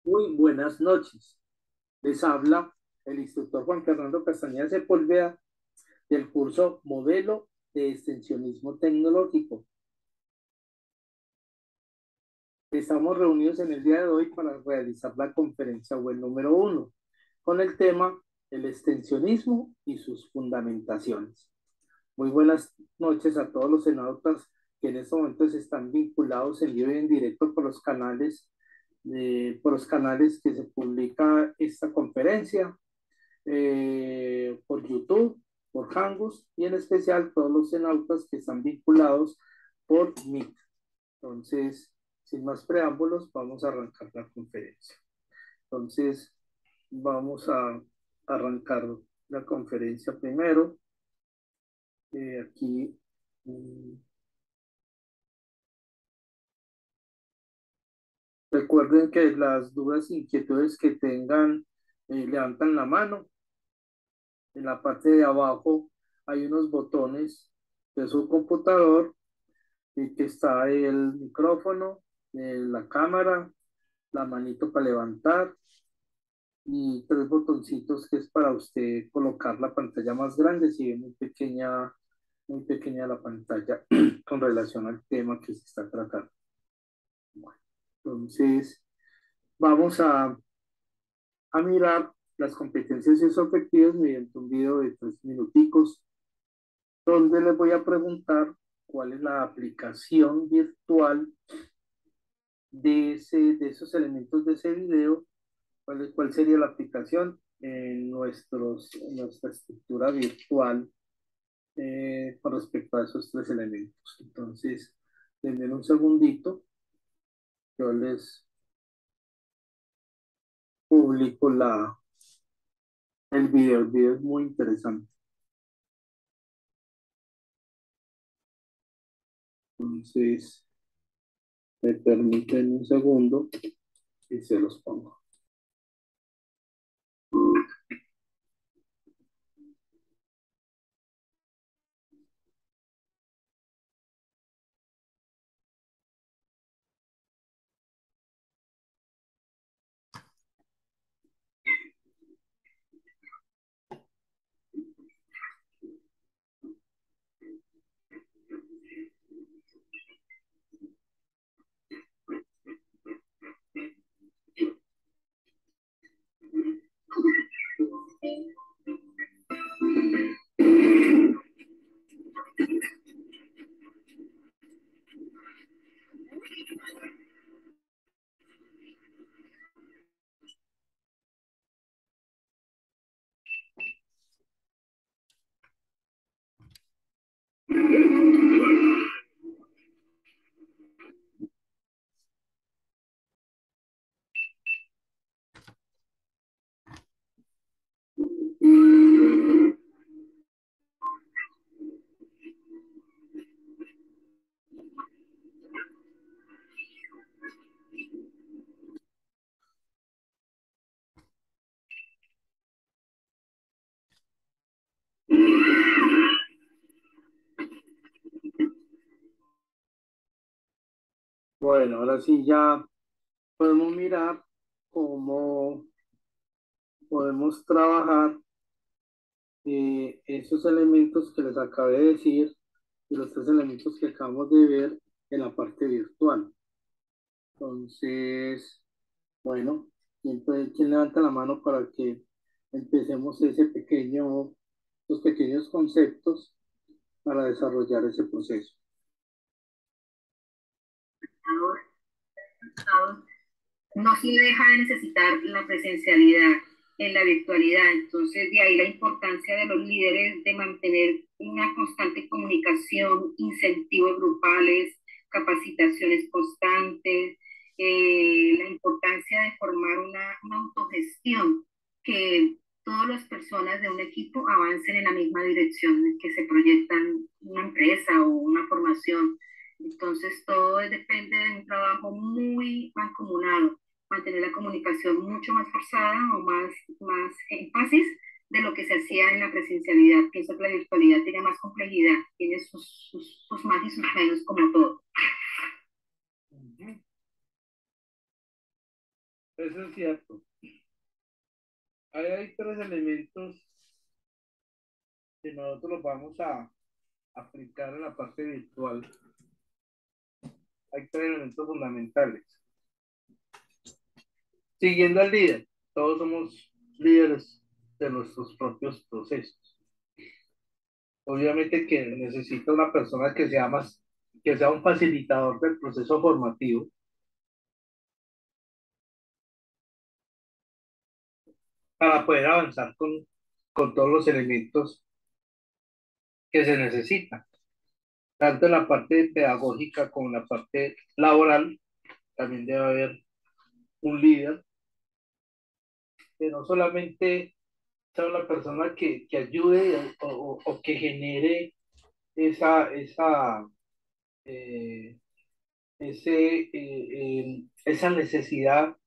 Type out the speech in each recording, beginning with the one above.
Muy buenas noches. Les habla el instructor Juan Fernando Castañeda Sepúlveda del curso Modelo de Extensionismo Tecnológico. Estamos reunidos en el día de hoy para realizar la conferencia web número 1 con el tema el extensionismo y sus fundamentaciones. Muy buenas noches a todos los senadores que en estos momentos están vinculados en vivo y en directo por los canales que se publica esta conferencia por YouTube, por Hangouts y en especial todos los cenautas que están vinculados por Meet. Entonces, sin más preámbulos, vamos a arrancar la conferencia. Entonces, vamos a arrancar la conferencia primero. Aquí, recuerden que las dudas e inquietudes que tengan, levantan la mano. En la parte de abajo hay unos botones de su computador y que está el micrófono, la cámara, la manito para levantar y tres botoncitos que es para usted colocar la pantalla más grande si es muy pequeña la pantalla con relación al tema que se está tratando. Bueno, entonces, vamos a mirar las competencias y sus objetivos mediante un video de 3 minuticos, donde les voy a preguntar cuál es la aplicación virtual de esos elementos de ese video. ¿Cuál sería la aplicación en en nuestra estructura virtual con respecto a esos tres elementos? Entonces, denme un segundito, yo les publico el video. El video es muy interesante. Entonces, me permiten un segundo y se los pongo. Bueno, ahora sí ya podemos mirar cómo podemos trabajar esos elementos que les acabé de decir y los tres elementos que acabamos de ver en la parte virtual. Entonces, bueno, ¿quién levanta la mano para que empecemos los pequeños conceptos para desarrollar ese proceso? No se deja de necesitar la presencialidad en la virtualidad. Entonces, de ahí la importancia de los líderes de mantener una constante comunicación, incentivos grupales, capacitaciones constantes, la importancia de formar una autogestión, que todas las personas de un equipo avancen en la misma dirección, que se proyectan una empresa o una formación. Entonces, todo depende de un trabajo muy mancomunado, mantener la comunicación mucho más forzada o más énfasis de lo que se hacía en la presencialidad. Pienso que la virtualidad tiene más complejidad, tiene sus más y sus menos como todo. eso es cierto. Ahí hay tres elementos que nosotros vamos a aplicar en la parte virtual. Hay tres elementos fundamentales. Siguiendo al líder, todos somos líderes de nuestros propios procesos. Obviamente que necesita una persona que sea más, que sea un facilitador del proceso formativo para poder avanzar con todos los elementos que se necesitan, tanto en la parte pedagógica como en la parte laboral. También debe haber un líder que no solamente sea una persona que ayude o que genere esa eh, esa necesidad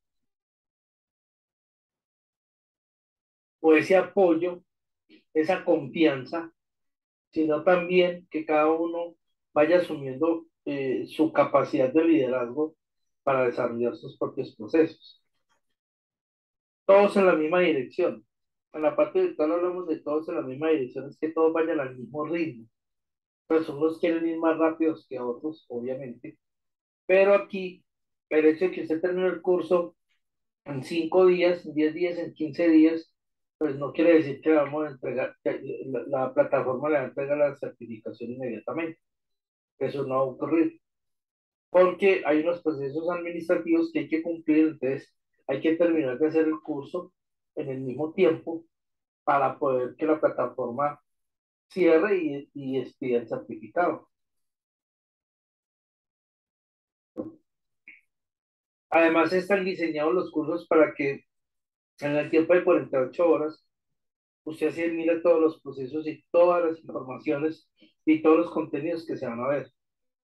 o ese apoyo, esa confianza, sino también que cada uno vaya asumiendo su capacidad de liderazgo para desarrollar sus propios procesos. Todos en la misma dirección. En la parte virtual hablamos de todos en la misma dirección, es que todos vayan al mismo ritmo. Pues unos quieren ir más rápidos que otros, obviamente, pero aquí el hecho de que usted termine el curso en 5 días, en 10 días, en 15 días, pues no quiere decir que vamos a entregar, que la plataforma le va a entregar la certificación inmediatamente. Eso no va a ocurrir, porque hay unos procesos administrativos que hay que cumplir, entonces hay que terminar de hacer el curso en el mismo tiempo para poder que la plataforma cierre y expida el certificado. Además, están diseñados los cursos para que en el tiempo de 48 horas usted así mira todos los procesos y todas las informaciones y todos los contenidos que se van a ver.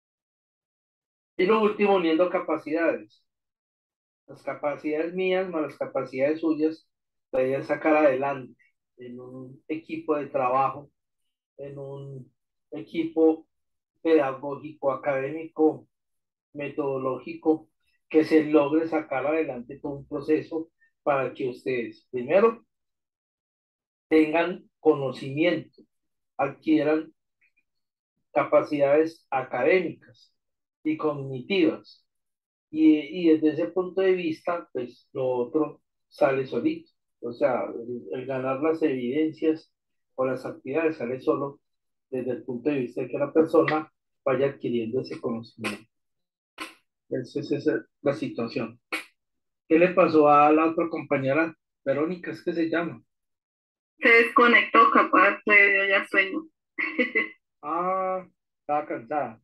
Y lo último, uniendo capacidades. Las capacidades mías más las capacidades suyas, la idea es sacar adelante en un equipo de trabajo, en un equipo pedagógico, académico, metodológico, que se logre sacar adelante todo un proceso para que ustedes, primero, tengan conocimiento, adquieran capacidades académicas y cognitivas. Y desde ese punto de vista, pues lo otro sale solito. O sea, el ganar las evidencias o las actividades sale solo desde el punto de vista de que la persona vaya adquiriendo ese conocimiento. Esa es la situación. ¿Qué le pasó a la otra compañera? Verónica, es que se llama. Se desconectó, capaz de ya sueño. Ah, estaba cansada.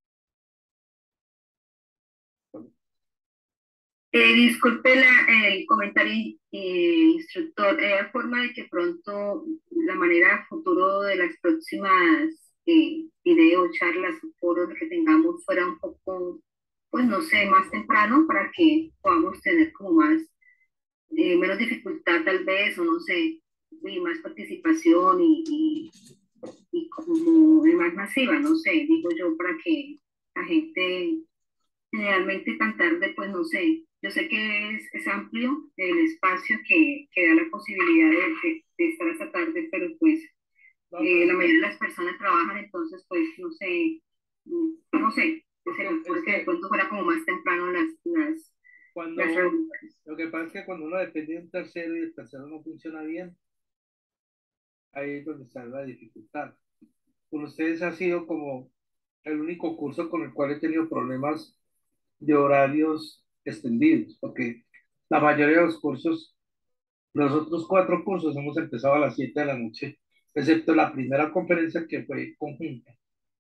Disculpe el comentario, instructor. ¿Hay forma de que pronto la manera futuro de las próximas video, charlas o foros que tengamos fuera un poco, pues no sé, más temprano para que podamos tener como más, menos dificultad tal vez, o no sé, y más participación y como más masiva, no sé, digo yo, para que la gente generalmente tan tarde, pues no sé, yo sé que es amplio el espacio que da la posibilidad de estar hasta tarde, pero pues No, pero la mayoría de las personas trabajan, entonces pues no sé, no sé, sería es mejor que de que pronto fuera como más temprano las cuando, reuniones. lo que pasa es que cuando uno depende de un tercero y el tercero no funciona bien, ahí es donde está la dificultad. Con ustedes ha sido como el único curso con el cual he tenido problemas de horarios extendidos, porque la mayoría de los cursos, los otros 4 cursos hemos empezado a las 7 de la noche, excepto la primera conferencia que fue conjunta.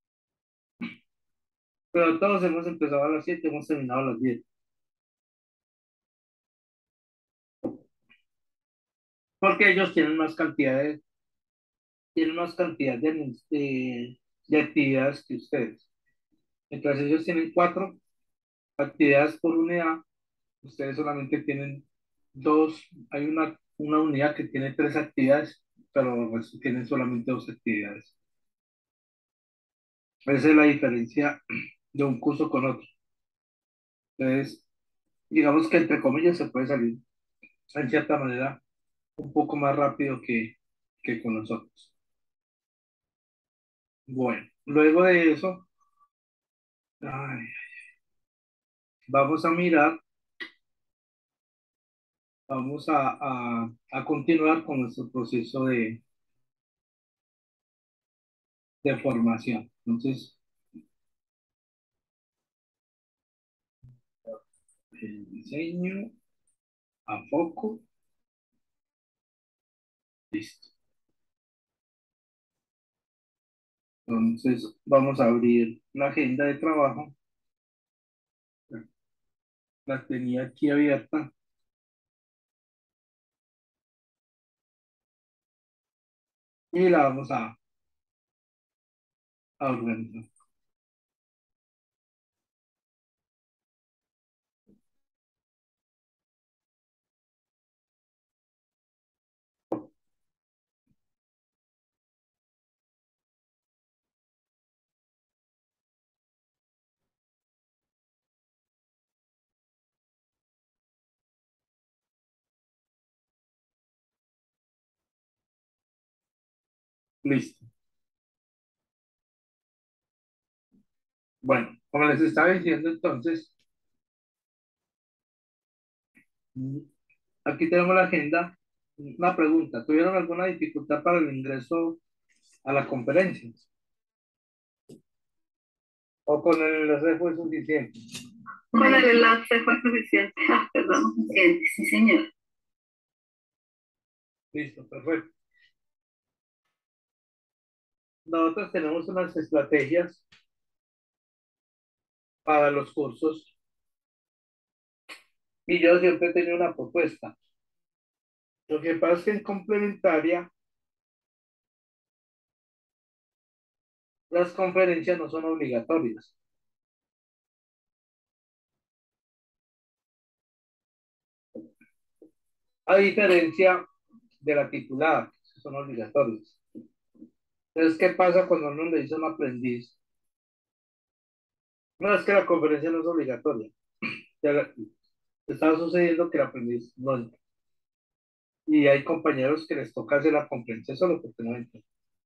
Pero todos hemos empezado a las 7, hemos terminado a las 10, porque ellos tienen más cantidad de actividades que ustedes. Mientras ellos tienen 4 actividades por unidad, ustedes solamente tienen 2. Hay una unidad que tiene 3 actividades, pero pues tienen solamente 2 actividades. Esa es la diferencia de un curso con otro. Entonces, digamos que entre comillas se puede salir en cierta manera un poco más rápido que con nosotros. Bueno, luego de eso, ay, vamos a mirar, vamos a continuar con nuestro proceso de formación. Entonces, el diseño a foco, listo. Entonces, vamos a abrir la agenda de trabajo. La tenía aquí abierta y la vamos a organizar. Listo. Bueno, como les estaba diciendo entonces, mm, aquí tenemos la agenda. Una pregunta, ¿tuvieron alguna dificultad para el ingreso a la conferencia? ¿O con el enlace fue suficiente? Con el enlace fue suficiente. Ah, perdón, suficiente, sí, señor. Listo, perfecto. Nosotros tenemos unas estrategias para los cursos y yo siempre he tenido una propuesta. Lo que pasa es que en complementaria, las conferencias no son obligatorias, a diferencia de la titulada, que son obligatorias. Entonces, ¿qué pasa cuando uno le dice a un aprendiz? No, es que la conferencia no es obligatoria. Ya está sucediendo que el aprendiz no entra. Y hay compañeros que les toca hacer la conferencia solo porque no entran.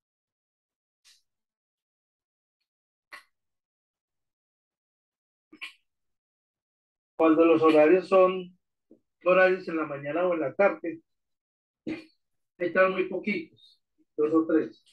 Cuando los horarios son horarios en la mañana o en la tarde, entran muy poquitos, dos o tres.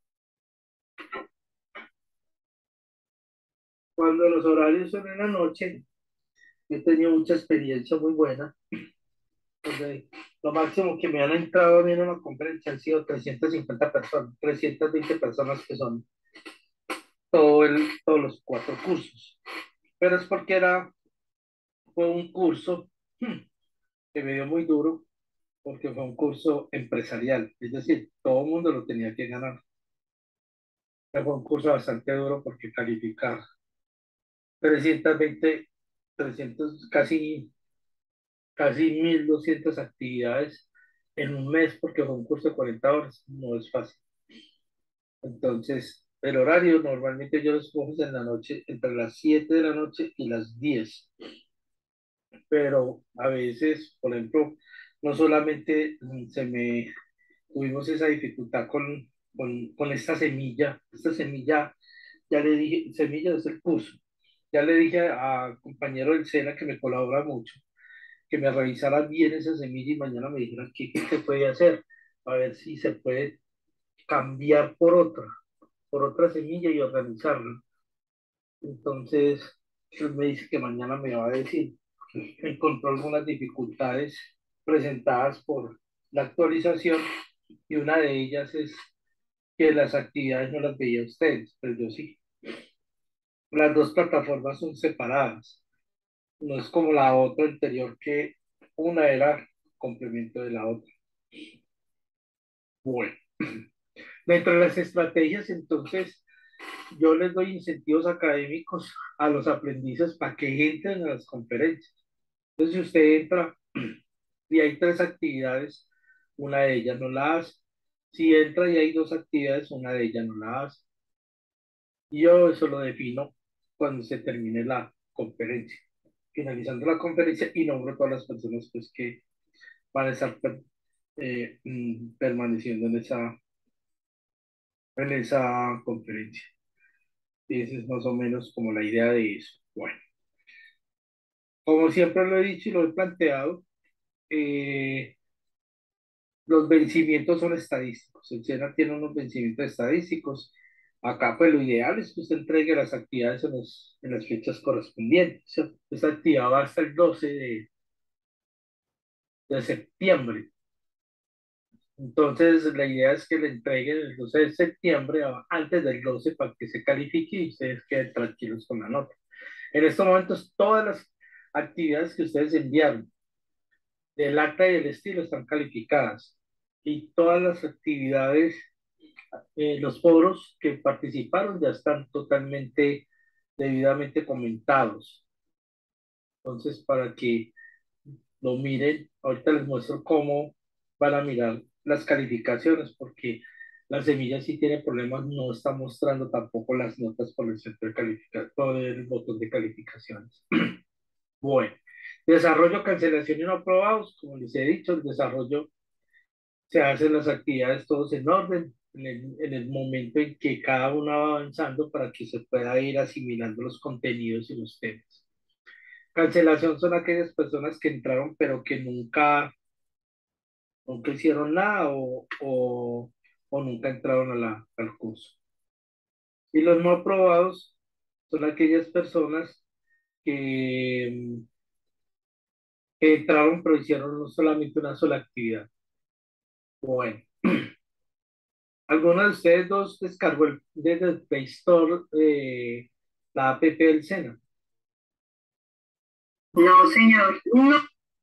Cuando los horarios son en la noche, he tenido mucha experiencia muy buena. Donde lo máximo que me han entrado a mí en una conferencia han sido 350 personas, 320 personas que son todos los cuatro cursos. Pero es porque fue un curso que me dio muy duro, porque fue un curso empresarial, es decir, todo el mundo lo tenía que ganar. Pero fue un curso bastante duro porque calificar 320, 300, casi 1200 actividades en un mes, porque fue un curso de 40 horas, no es fácil. Entonces, el horario normalmente yo lo escojo en la noche, entre las 7 de la noche y las 10, pero a veces, por ejemplo, no solamente tuvimos esa dificultad con esta semilla, ya le dije, semilla es el curso, ya le dije al compañero del SENA que me colabora mucho, que me revisara bien esa semilla y mañana me dijera qué se puede hacer, a ver si se puede cambiar por otra semilla y organizarla. Entonces, él me dice que mañana me va a decir que encontró algunas dificultades presentadas por la actualización y una de ellas es que las actividades no las veía ustedes, pero yo sí. Las dos plataformas son separadas, no es como la otra anterior que una era complemento de la otra. Bueno, dentro de las estrategias, entonces, yo les doy incentivos académicos a los aprendices para que entren a las conferencias. Entonces, si usted entra y hay tres actividades, una de ellas no la hace. Si entra y hay dos actividades, una de ellas no la hace. Y yo eso lo defino cuando se termine la conferencia. finalizando la conferencia y nombro a todas las personas pues, que van a estar permaneciendo en esa conferencia. Y esa es más o menos como la idea de eso. Bueno, como siempre lo he dicho y lo he planteado, eh, los vencimientos son estadísticos. El SENA tiene unos vencimientos estadísticos. Acá, pues lo ideal es que usted entregue las actividades en las fechas correspondientes. ¿Cierto? Esta actividad va hasta el 12 de septiembre. Entonces, la idea es que le entreguen el 12 de septiembre antes del 12 para que se califique y ustedes queden tranquilos con la nota. En estos momentos, todas las actividades que ustedes enviaron del acta y del estilo están calificadas y todas las actividades, los foros que participaron ya están totalmente debidamente comentados. Entonces, para que lo miren, ahorita les muestro cómo van a mirar las calificaciones, porque la semilla sí tiene problemas, no está mostrando tampoco las notas por el centro de calificación, por el botón de calificaciones. Bueno, desarrollo, cancelación y no aprobados, como les he dicho, el desarrollo se hacen las actividades todos en orden, en el momento en que cada una va avanzando para que se pueda ir asimilando los contenidos y los temas. Cancelación son aquellas personas que entraron pero que nunca hicieron nada o nunca entraron al curso. Y los no aprobados son aquellas personas que, que entraron pero hicieron no solamente una sola actividad. Bueno, ¿alguno de ustedes dos descargó desde el Play Store la app del SENA? No, señor. No.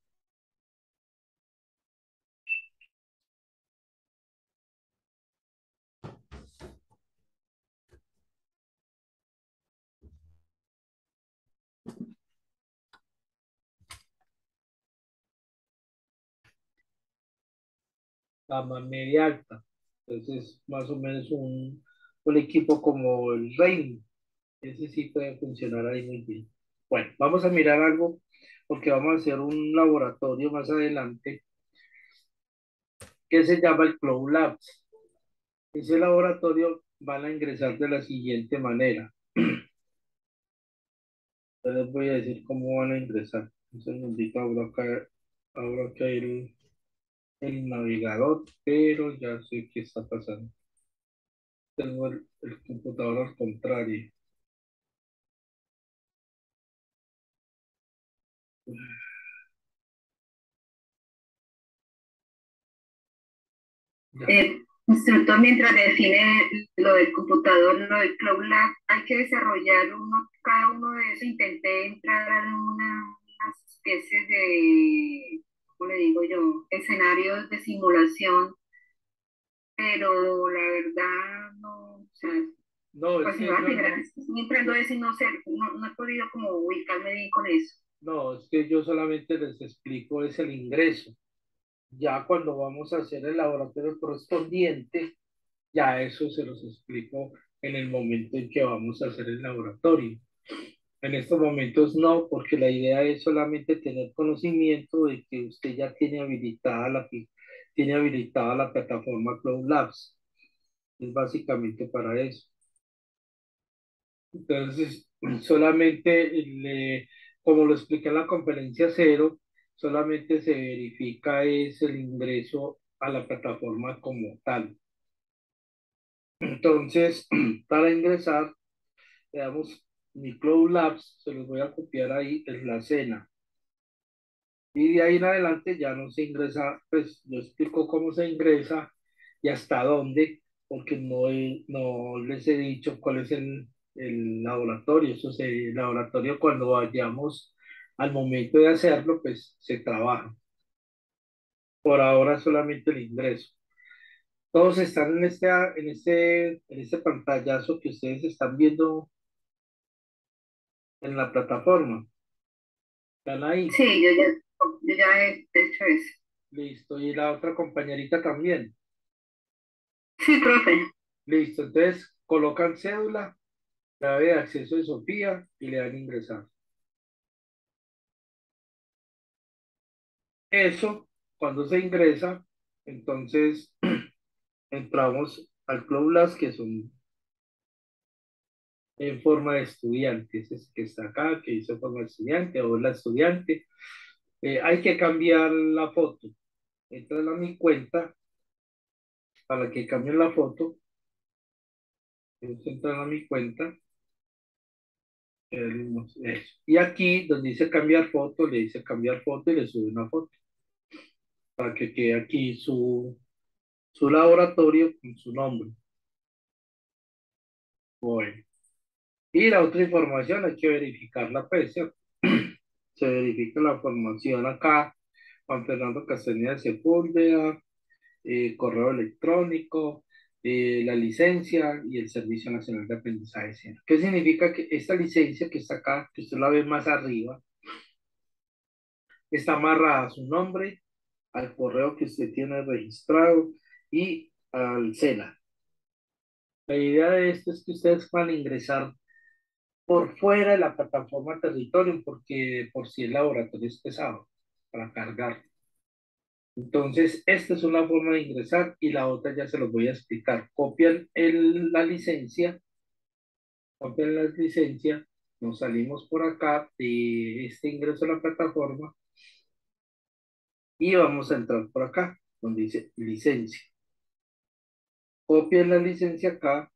Gama media alta. Entonces, más o menos un equipo como el Reino. Ese sí puede funcionar ahí muy bien. Bueno, vamos a mirar algo porque vamos a hacer un laboratorio más adelante que se llama el Cloud Labs. Ese laboratorio van a ingresar de la siguiente manera. Ya les voy a decir cómo van a ingresar. Un segundito, abro acá el navegador, pero ya sé qué está pasando. Tengo el computador al contrario. Ya. Instructor, mientras define lo del computador, lo del Cloud Lab, hay que desarrollar cada uno de esos. Intenté entrar a unas especies de, ¿cómo le digo yo? Escenarios de simulación, pero la verdad no, o sea, No, es pues no, que la yo primera no, vez que estoy entrando a eso y no sé, no he podido como ubicarme bien con eso. no, es que yo solamente les explico es el ingreso. Ya cuando vamos a hacer el laboratorio correspondiente, ya eso se los explico en el momento en que vamos a hacer el laboratorio. En estos momentos no, porque la idea es solamente tener conocimiento de que usted ya tiene habilitada la plataforma Cloud Labs. Es básicamente para eso. Entonces, solamente, como lo expliqué en la conferencia cero, solamente se verifica es el ingreso a la plataforma como tal. Entonces, para ingresar, le damos mi Cloud Labs, se los voy a copiar ahí, es la cena. Y de ahí en adelante ya no se ingresa, pues yo explico cómo se ingresa y hasta dónde, porque no les he dicho cuál es el laboratorio. El laboratorio cuando vayamos al momento de hacerlo, pues se trabaja. Por ahora solamente el ingreso. Todos están en este pantallazo que ustedes están viendo en la plataforma. Están ahí. Sí, yo ya he hecho eso. Listo. Y la otra compañerita también. Sí, profe. Listo. Entonces colocan cédula, clave de acceso de Sofía y le dan ingresar. Eso, cuando se ingresa, entonces entramos al Club Las, que son en forma de estudiante. Ese es que está acá, que dice forma de estudiante o la estudiante. Hay que cambiar la foto. Entran a mi cuenta para que cambien la foto. Ellos entran a mi cuenta. Eso. Y aquí, donde dice cambiar foto, le dice cambiar foto y le sube una foto para que quede aquí su laboratorio con su nombre. Bueno. Y la otra información hay que verificarla, pues, ¿cierto? Se verifica la formación acá, Juan Fernando Castañeda de Sepúlveda, correo electrónico, la licencia y el Servicio Nacional de Aprendizaje Escénico. ¿Qué significa? Que esta licencia que está acá, que usted la ve más arriba, está amarrada a su nombre, al correo que usted tiene registrado y al SENA. La idea de esto es que ustedes van a ingresar por fuera de la plataforma territorio, porque por si el laboratorio es pesado para cargar. Entonces, esta es una forma de ingresar y la otra ya se los voy a explicar. Copian la licencia, nos salimos por acá de este ingreso a la plataforma y vamos a entrar por acá, donde dice licencia. Copian la licencia acá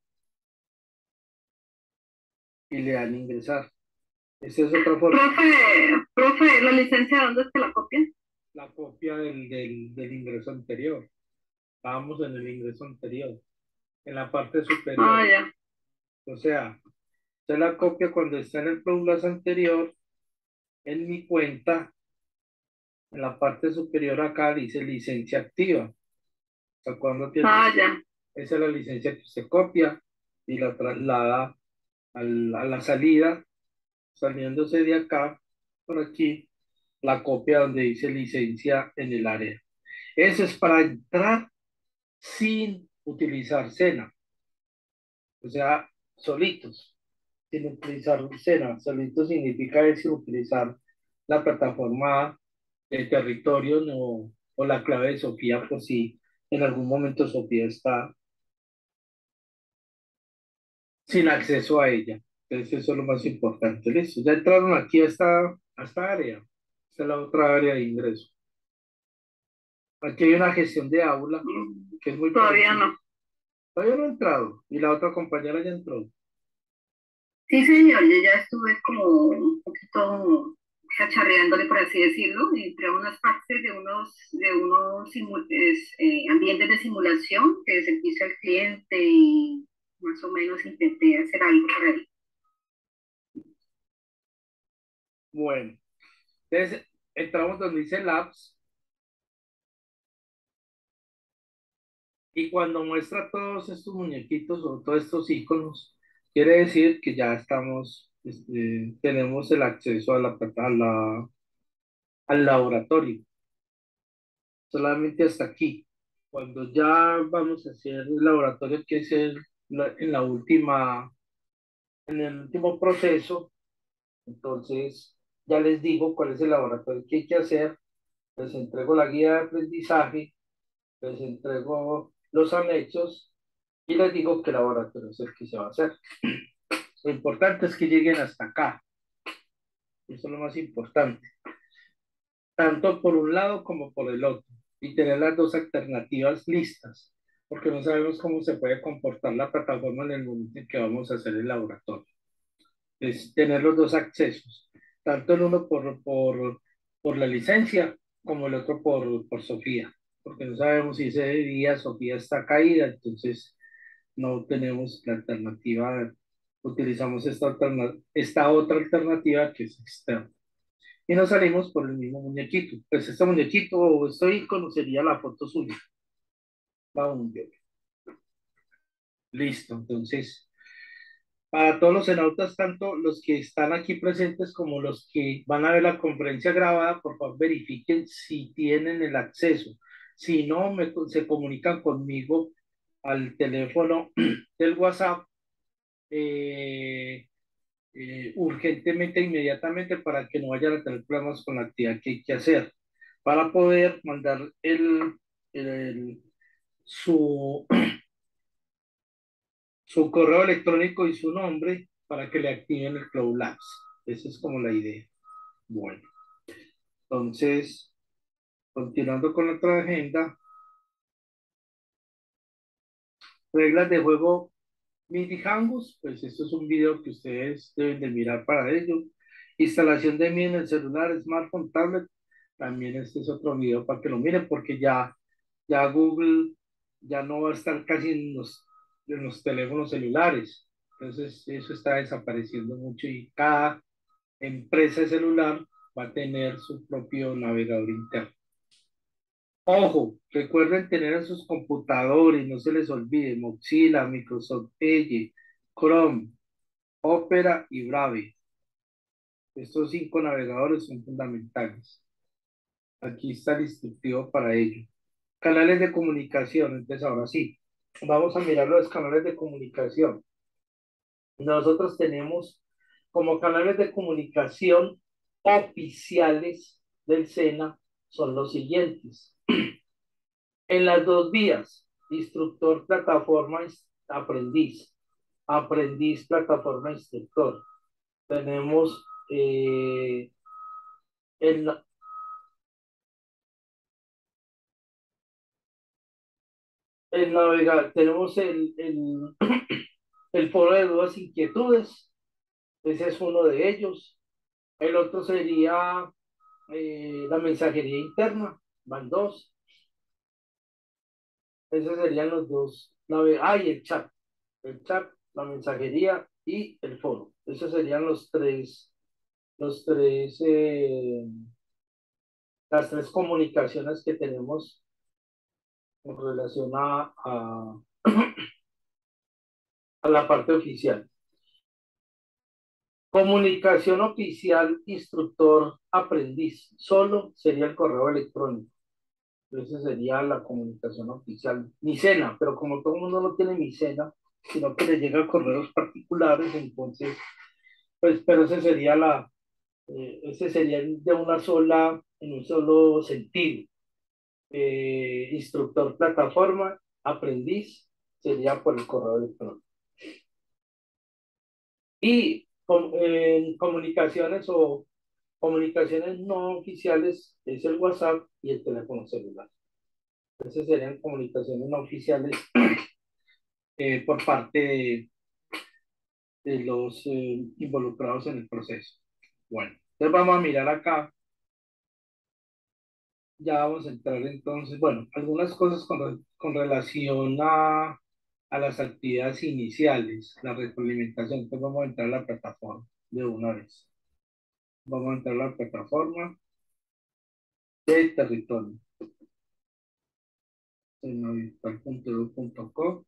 y le dan ingresar. Esa es otra forma. Profe, ¿la licencia dónde es que la copia? La copia del ingreso anterior. Estábamos en el ingreso anterior, en la parte superior. Ah, ya. O sea, se la copia cuando está en el Plus anterior, en mi cuenta, en la parte superior acá dice licencia activa. O sea, cuando tiene, Ah, ya. esa es la licencia que se copia y la traslada a la salida, saliéndose de acá, por aquí, la copia donde dice licencia en el área. Eso es para entrar sin utilizar Sena, o sea, solitos, sin utilizar Sena. Solitos significa es sin utilizar la plataforma de territorio no, o la clave de Sofía, por si en algún momento Sofía está sin acceso a ella. Entonces eso es lo más importante. Listo, ya entraron aquí a esta área. Esta es la otra área de ingreso. Aquí hay una gestión de aula que es muy Todavía parecida. no. Todavía no he entrado y la otra compañera ya entró. Sí, señor, yo ya estuve como un poquito cacharreándole, por así decirlo, entre unas partes de unos ambientes de simulación, de servicio al cliente y más o menos intenté hacer algo por ahí. Bueno, entonces entramos donde dice Labs y cuando muestra todos estos muñequitos o todos estos iconos, quiere decir que ya estamos, tenemos el acceso al laboratorio. Solamente hasta aquí. Cuando ya vamos a hacer el laboratorio, que es en la última, en el último proceso, entonces ya les digo cuál es el laboratorio que hay que hacer, les entrego la guía de aprendizaje, les entrego los anexos y les digo qué laboratorio es el que se va a hacer. Lo importante es que lleguen hasta acá, eso es lo más importante, tanto por un lado como por el otro, y tener las dos alternativas listas, porque no sabemos cómo se puede comportar la plataforma en el momento en que vamos a hacer el laboratorio. Es tener los dos accesos, tanto el uno por la licencia como el otro por Sofía, porque no sabemos si ese día Sofía está caída, entonces no tenemos la alternativa, utilizamos esta otra alternativa que es externa. Y nos salimos por el mismo muñequito. Pues este muñequito o este icono sería la foto suya. Va un día. Listo, entonces, para todos los senadores, tanto los que están aquí presentes como los que van a ver la conferencia grabada, por favor verifiquen si tienen el acceso. Si no, se comunican conmigo al teléfono del WhatsApp urgentemente, inmediatamente, para que no vayan a tener problemas con la actividad que hay que hacer. para poder mandar el- su, su correo electrónico y su nombre para que le activen el Cloud Labs. Esa es como la idea. Bueno, entonces, continuando con otra agenda, reglas de juego MIDI Hangus, pues esto es un video que ustedes deben de mirar para ello. Instalación de MIDI en el celular, smartphone, tablet, también este es otro video para que lo miren porque ya Google ya no va a estar casi en los teléfonos celulares. Entonces eso está desapareciendo mucho y cada empresa de celular va a tener su propio navegador interno. Ojo, recuerden tener en sus computadores, no se les olvide, Mozilla, Microsoft Edge, Chrome, Opera y Brave. Estos 5 navegadores son fundamentales. Aquí está el instructivo para ello. Canales de comunicación, entonces ahora sí, vamos a mirar los canales de comunicación. Nosotros tenemos como canales de comunicación oficiales del SENA son los siguientes. En las dos vías, instructor, plataforma, aprendiz, aprendiz, plataforma, instructor. Tenemos el, el navegador, tenemos el foro de dudas e inquietudes, ese es uno de ellos. El otro sería la mensajería interna, van dos. Esos serían los dos. Y el chat, la mensajería y el foro. Esos serían los tres, las tres comunicaciones que tenemos en relación a la parte oficial. Comunicación oficial, instructor, aprendiz. Solo sería el correo electrónico. Esa sería la comunicación oficial. Micena, pero como todo el mundo no tiene Micena, sino que le llega correos particulares, entonces, pues, pero ese sería de una sola, en un solo sentido. Instructor, plataforma, aprendiz, sería por el correo electrónico. Y comunicaciones o comunicaciones no oficiales es el WhatsApp y el teléfono celular. Esas serían comunicaciones no oficiales por parte de los involucrados en el proceso. Bueno, entonces vamos a mirar acá. Ya vamos a entrar entonces, bueno, algunas cosas con relación a las actividades iniciales, la retroalimentación. Entonces vamos a entrar a la plataforma de una vez. Vamos a entrar a la plataforma de territorio. En virtual.edu.co.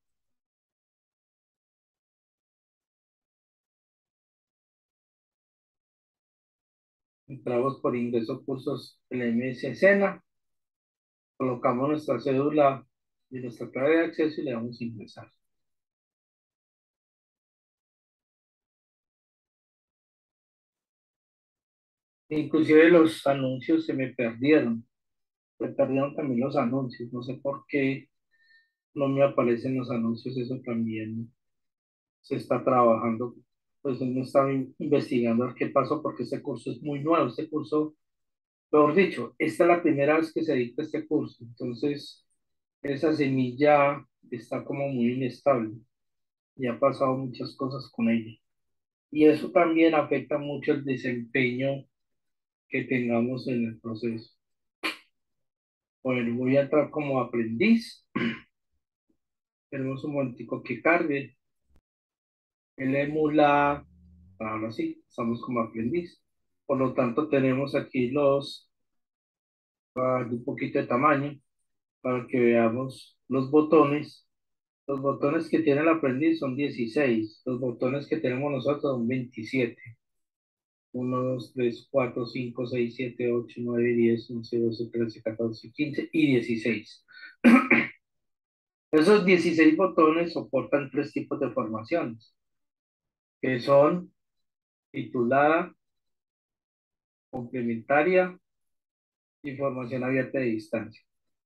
Entramos por ingreso cursos LMS Sena, colocamos nuestra cédula y nuestra clave de acceso y le damos a ingresar. Inclusive los anuncios se me perdieron también los anuncios, no sé por qué no me aparecen los anuncios, eso también se está trabajando, pues uno está investigando a ver qué pasó porque este curso es muy nuevo, este curso, mejor dicho, esta es la primera vez que se dicta este curso, entonces esa semilla está como muy inestable y ha pasado muchas cosas con ella. Y eso también afecta mucho el desempeño que tengamos en el proceso. Bueno, voy a entrar como aprendiz. Tenemos un momentico que cargue. El emula, ahora sí, estamos como aprendiz. Por lo tanto, tenemos aquí de un poquito de tamaño para que veamos los botones. Los botones que tiene el aprendiz son 16. Los botones que tenemos nosotros son 27. 1, 2, 3, 4, 5, 6, 7, 8, 9, 10, 11, 12, 13, 14, 15 y 16. Esos 16 botones soportan tres tipos de formaciones, que son titulada, complementaria y formación abierta de distancia.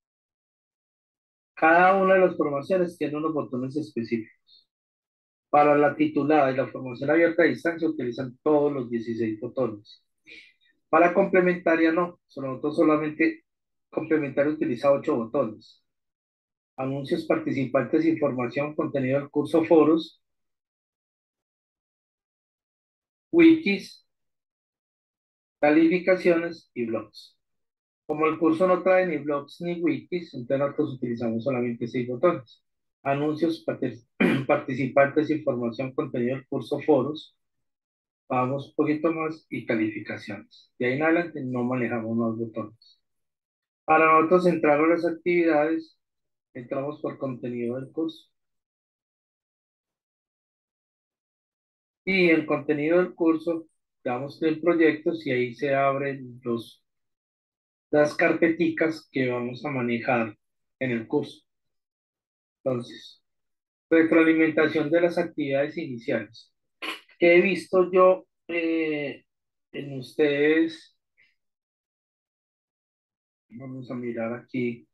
Cada una de las formaciones tiene unos botones específicos. Para la titulada y la formación abierta a distancia utilizan todos los 16 botones. Para complementaria no, nosotros solamente complementaria utiliza 8 botones. Anuncios, participantes, información, contenido del curso, foros, wikis, calificaciones y blogs. Como el curso no trae ni blogs ni wikis, entonces nosotros utilizamos solamente 6 botones. Anuncios, participantes, información, contenido del curso, foros, vamos un poquito más y calificaciones. De ahí en adelante no manejamos más botones. Para nosotros entrar a las actividades, entramos por contenido del curso. Y en contenido del curso, damos en proyectos y ahí se abren las carpeticas que vamos a manejar en el curso. Entonces, retroalimentación de las actividades iniciales. ¿Qué he visto yo en ustedes? Vamos a mirar aquí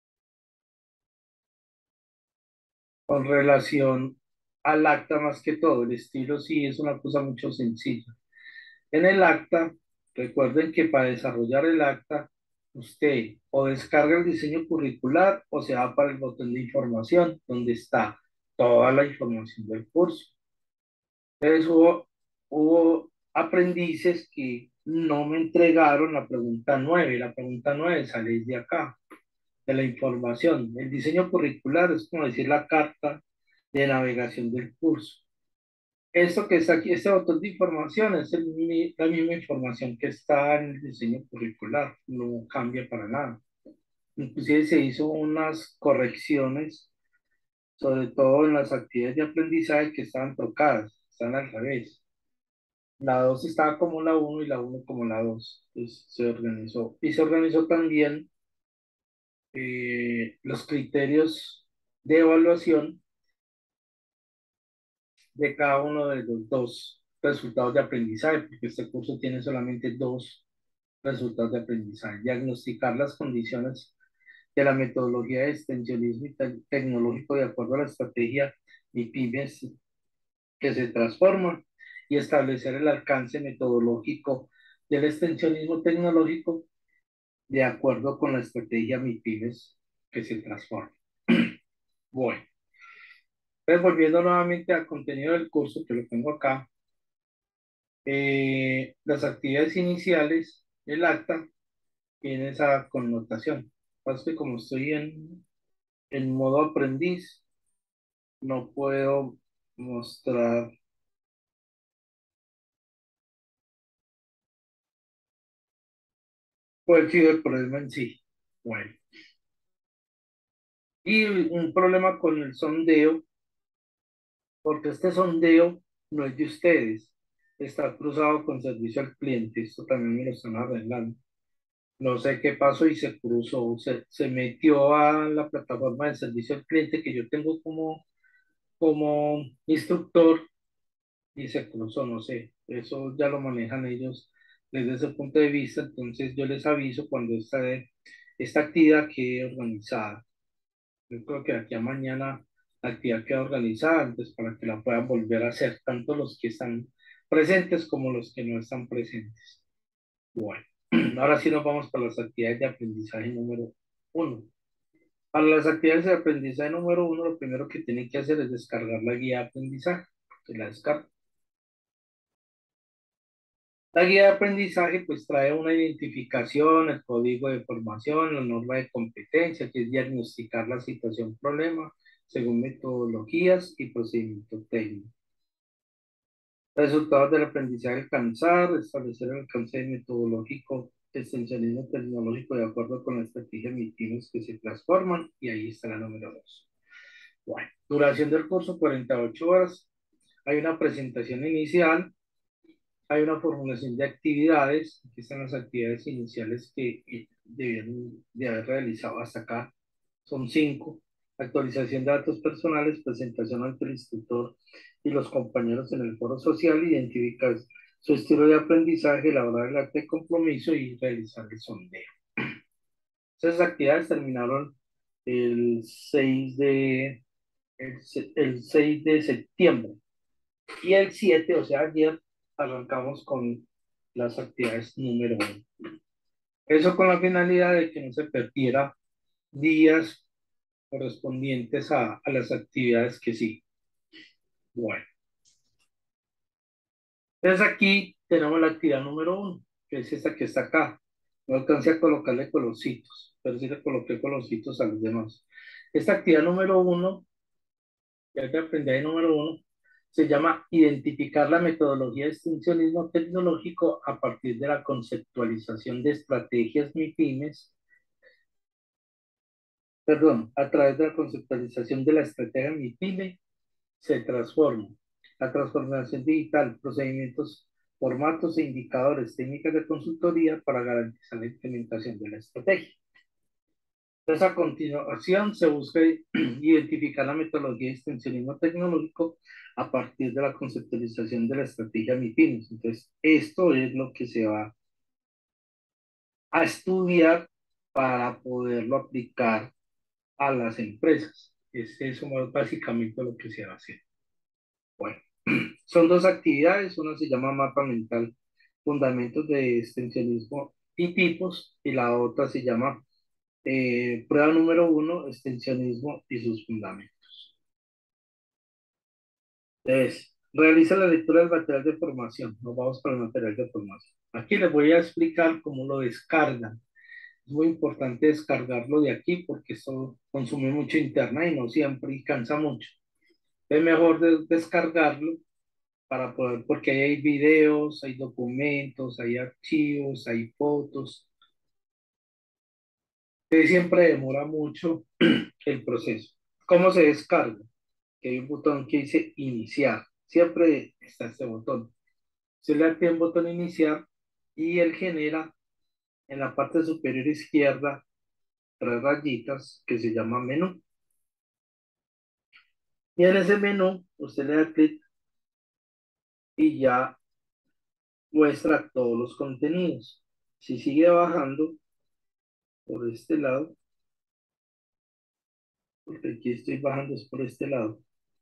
con relación al acta más que todo. El estilo sí es una cosa mucho sencilla. En el acta, recuerden que para desarrollar el acta, usted o descarga el diseño curricular o se va para el botón de información, donde está toda la información del curso. Entonces hubo aprendices que no me entregaron la pregunta 9. La pregunta 9 sale de acá, de la información. El diseño curricular es como decir la carta de navegación del curso. Esto que está aquí, este botón de información, es la misma información que está en el diseño curricular, no cambia para nada. Inclusive se hizo unas correcciones, sobre todo en las actividades de aprendizaje que estaban trocadas, están al revés. La 2 estaba como la uno y la uno como la 2. Entonces se organizó. Y se organizó también los criterios de evaluación de cada uno de los dos resultados de aprendizaje, porque este curso tiene solamente dos resultados de aprendizaje. Diagnosticar las condiciones de la metodología de extensionismo y tecnológico de acuerdo a la estrategia MIPIMES que se transforma y establecer el alcance metodológico del extensionismo tecnológico de acuerdo con la estrategia MIPIMES que se transforma. Bueno, pues volviendo nuevamente al contenido del curso que lo tengo acá, las actividades iniciales, el acta, tiene esa connotación. Pasa que como estoy en modo aprendiz, no puedo mostrar, cuál ha sido el problema en sí. Bueno, y un problema con el sondeo, porque este sondeo no es de ustedes, está cruzado con servicio al cliente, esto también me lo están arreglando. No sé qué pasó y se cruzó, se metió a la plataforma de servicio al cliente que yo tengo como instructor y se cruzó, no sé, eso ya lo manejan ellos desde ese punto de vista, entonces yo les aviso cuando esta actividad quede organizada. Yo creo que de aquí a mañana la actividad queda organizada, entonces para que la puedan volver a hacer, tanto los que están presentes como los que no están presentes. Bueno, ahora sí nos vamos para las actividades de aprendizaje número uno. Para las actividades de aprendizaje número uno, lo primero que tienen que hacer es descargar la guía de aprendizaje. Se la descarga. La guía de aprendizaje pues trae una identificación, el código de formación, la norma de competencia, que es diagnosticar la situación problema según metodologías y procedimientos técnicos. Resultados del aprendizaje alcanzar, establecer el alcance metodológico, extensionismo tecnológico de acuerdo con la estrategia MITIMES que se transforman, y ahí está la número 2. Bueno, duración del curso 48 horas. Hay una presentación inicial, hay una formulación de actividades, aquí están las actividades iniciales que debían de haber realizado hasta acá, son 5. Actualización de datos personales, presentación ante el instructor y los compañeros en el foro social, identificar su estilo de aprendizaje, elaborar el acta de compromiso y realizar el sondeo. Esas actividades terminaron el 6 de, el 6 de septiembre. Y el 7, o sea, ayer, arrancamos con las actividades número 1. Eso con la finalidad de que no se perdiera días correspondientes a las actividades que sí. Bueno, entonces aquí tenemos la actividad número 1, que es esta que está acá. No alcancé a colocarle colorcitos, pero sí le coloqué colorcitos a los demás. Esta actividad número 1, ya que aprendí ahí número 1, se llama identificar la metodología de extensionismo tecnológico a partir de la conceptualización de estrategias MIPIMES, perdón, a través de la conceptualización de la estrategia MIPYME se transforma. La transformación digital, procedimientos, formatos e indicadores, técnicas de consultoría para garantizar la implementación de la estrategia. Entonces, a continuación, se busca identificar la metodología de extensionismo tecnológico a partir de la conceptualización de la estrategia MIPIMES. Entonces, esto es lo que se va a estudiar para poderlo aplicar a las empresas. Es eso básicamente lo que se va a hacer. Bueno, son dos actividades, una se llama mapa mental, fundamentos de extensionismo y tipos, y la otra se llama prueba número 1, extensionismo y sus fundamentos. Entonces, realiza la lectura del material de formación. Nos vamos para el material de formación. Aquí les voy a explicar cómo lo descargan. Es muy importante descargarlo de aquí porque eso consume mucho internet y no siempre y cansa mucho. Es mejor descargarlo para poder, porque ahí hay videos, hay documentos, hay archivos, hay fotos, que siempre demora mucho el proceso. ¿Cómo se descarga? Que hay un botón que dice iniciar. Siempre está este botón. Se le da un botón iniciar y él genera en la parte superior izquierda tres rayitas que se llama menú. Y en ese menú usted le da clic y ya muestra todos los contenidos. Si sigue bajando por este lado, porque aquí estoy bajando es por este lado.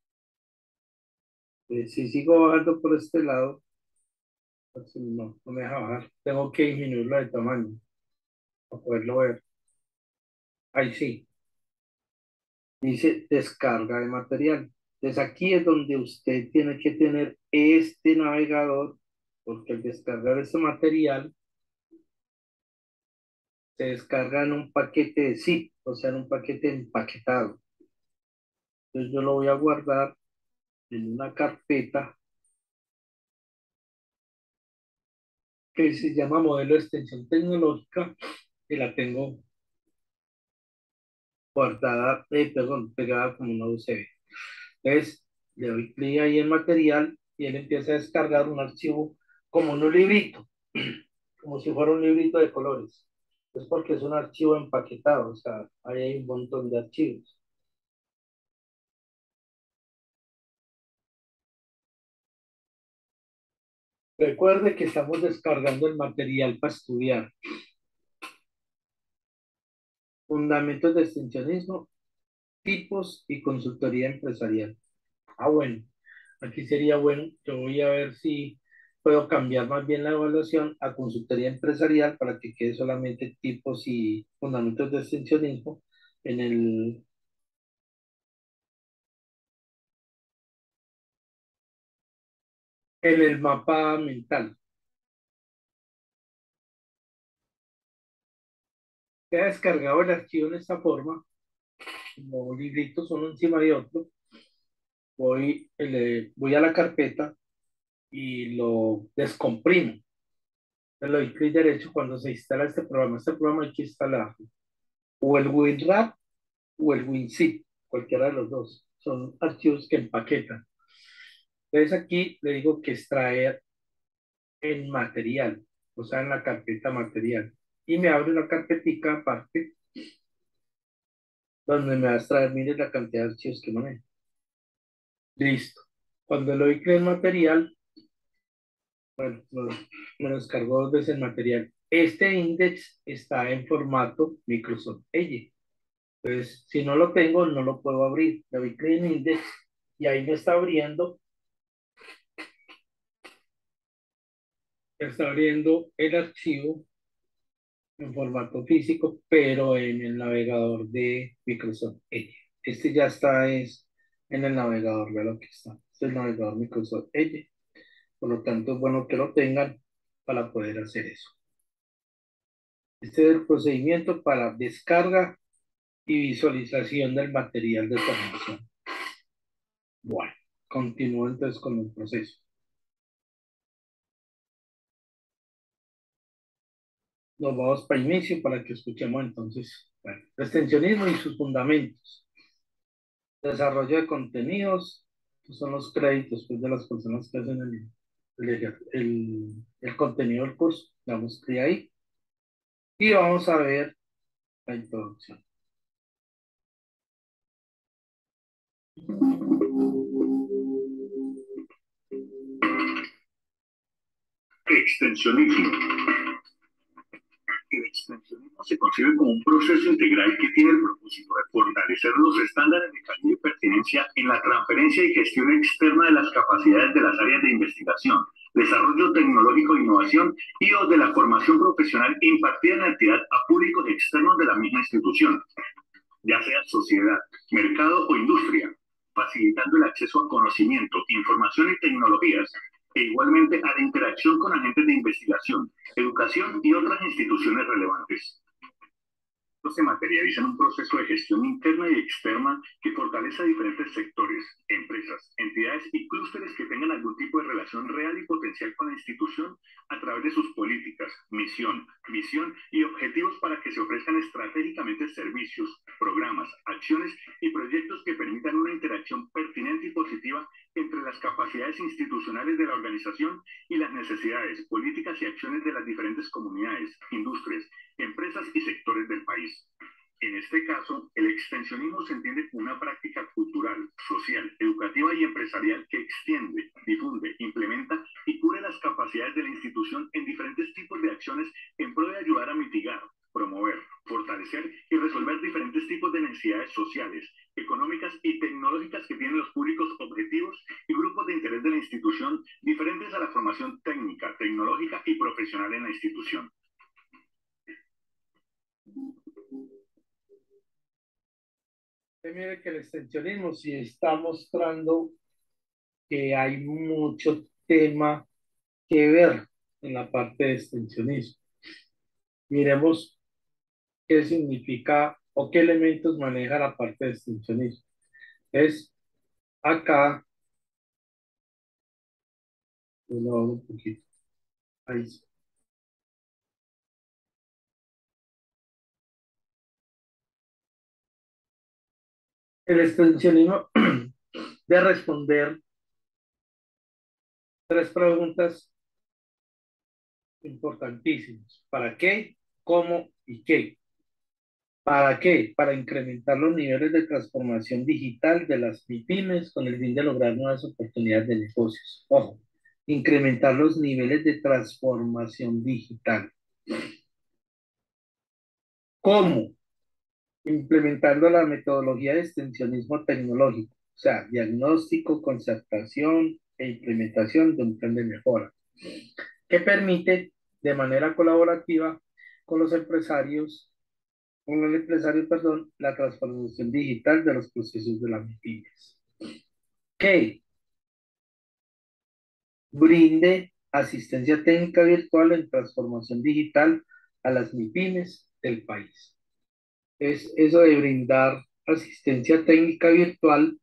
Si sigo bajando por este lado, pues no, no me deja bajar. Tengo que disminuirlo de tamaño para poderlo ver. Ahí sí, dice descarga de material. Entonces aquí es donde usted tiene que tener este navegador, porque al descargar este material se descarga en un paquete de zip, o sea, en un paquete empaquetado. Entonces yo lo voy a guardar en una carpeta que se llama modelo de extensión tecnológica y la tengo guardada, perdón, pegada como una USB. Entonces, le doy clic ahí en material y él empieza a descargar un archivo como un librito, como si fuera un librito de colores. Es porque es un archivo empaquetado, o sea, ahí hay un montón de archivos. Recuerde que estamos descargando el material para estudiar. Fundamentos de extensionismo, tipos y consultoría empresarial. Ah, bueno, aquí sería bueno, yo voy a ver si puedo cambiar más bien la evaluación a consultoría empresarial para que quede solamente tipos y fundamentos de extensionismo en el mapa mental. Ya he descargado el archivo en esta forma, como libritos uno encima de otro. Voy a la carpeta y lo descomprimo. Le doy clic derecho cuando se instala este programa. Este programa hay que instalarlo. O el WinRAR o el WinZip, cualquiera de los dos. Son archivos que empaquetan. Entonces aquí le digo que extraer en material, o sea, en la carpeta material. Y me abre una carpetica aparte donde me va a extraer, mire la cantidad de archivos que manejo. Listo. Cuando le doy clic en material, bueno, me lo descargó dos veces el material. Este index está en formato Microsoft Edge. Entonces, si no lo tengo, no lo puedo abrir. Le doy clic en index y ahí me está abriendo el archivo en formato físico, pero en el navegador de Microsoft Edge. Este ya está es en el navegador, vea lo que está. Este es el navegador Microsoft Edge. Por lo tanto, es bueno que lo tengan para poder hacer eso. Este es el procedimiento para descarga y visualización del material de formación. Bueno, continúo entonces con el proceso. Nos vamos para inicio para que escuchemos entonces, bueno, extensionismo y sus fundamentos. Desarrollo de contenidos, estos son los créditos pues, de las personas que hacen el contenido del curso. Damos clic ahí y vamos a ver la introducción. Extensionismo. El extensionismo se concibe como un proceso integral que tiene el propósito de fortalecer los estándares de calidad y pertinencia en la transferencia y gestión externa de las capacidades de las áreas de investigación, desarrollo tecnológico e innovación y o de la formación profesional impartida en la entidad a públicos externos de la misma institución, ya sea sociedad, mercado o industria, facilitando el acceso a conocimiento, información y tecnologías, e igualmente a la interacción con agentes de investigación, educación y otras instituciones relevantes. Se materializa en un proceso de gestión interna y externa que fortalece a diferentes sectores, empresas, entidades y clústeres que tengan algún tipo de relación real y potencial con la institución a través de sus políticas, misión, visión y objetivos para que se ofrezcan estratégicamente servicios, programas, acciones y proyectos que permitan una interacción pertinente y positiva entre las capacidades institucionales de la organización y las necesidades, políticas y acciones de las diferentes comunidades, industrias, empresas y sectores del país. En este caso, el extensionismo se entiende como una práctica cultural, social, educativa y empresarial que extiende, difunde, implementa y cubre las capacidades de la institución en diferentes tipos de acciones en pro de ayudar a mitigar, promover, fortalecer y resolver diferentes tipos de necesidades sociales, económicas y tecnológicas que tienen los públicos objetivos y grupos de interés de la institución diferentes a la formación técnica, tecnológica y profesional en la institución. Mire que el extensionismo sí está mostrando que hay mucho tema que ver en la parte de extensionismo. Miremos qué significa o qué elementos maneja la parte de extensionismo. Es acá, yo lo hago un poquito, ahí sí. El extensionismo de responder tres preguntas importantísimas. ¿Para qué? ¿Cómo? ¿Y qué? ¿Para qué? Para incrementar los niveles de transformación digital de las MIPYMES con el fin de lograr nuevas oportunidades de negocios. Ojo, incrementar los niveles de transformación digital. ¿Cómo? Implementando la metodología de extensionismo tecnológico, o sea, diagnóstico, concertación e implementación de un plan de mejora, que permite de manera colaborativa con los empresarios la transformación digital de los procesos de las MIPYMES. Que brinde asistencia técnica virtual en transformación digital a las MIPYMES del país. Es eso de brindar asistencia técnica virtual,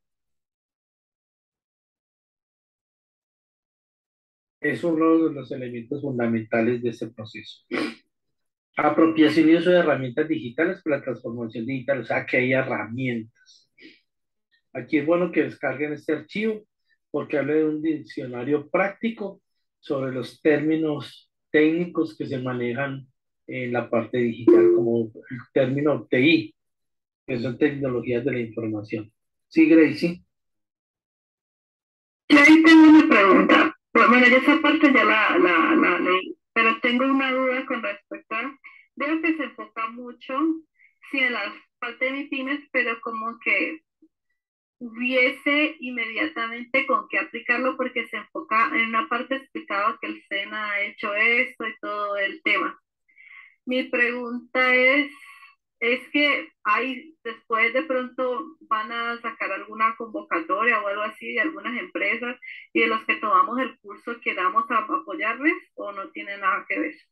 es uno de los elementos fundamentales de este proceso. Apropiación y uso de herramientas digitales para la transformación digital, o sea que hay herramientas. Aquí es bueno que descarguen este archivo porque habla de un diccionario práctico sobre los términos técnicos que se manejan en la parte digital, como el término TI, que son tecnologías de la información. Sí, Gracie. Y ahí tengo una pregunta. Bueno, ya esa parte ya la leí. Pero tengo una duda con respecto a, veo que se enfoca mucho, sí, en la parte de MIPIMES, pero como que hubiese inmediatamente con qué aplicarlo porque se enfoca en una parte explicaba que el SENA ha hecho esto y todo el tema. Mi pregunta es que hay, después de pronto van a sacar alguna convocatoria o algo así de algunas empresas y de los que tomamos el curso queramos apoyarles o no tiene nada que ver.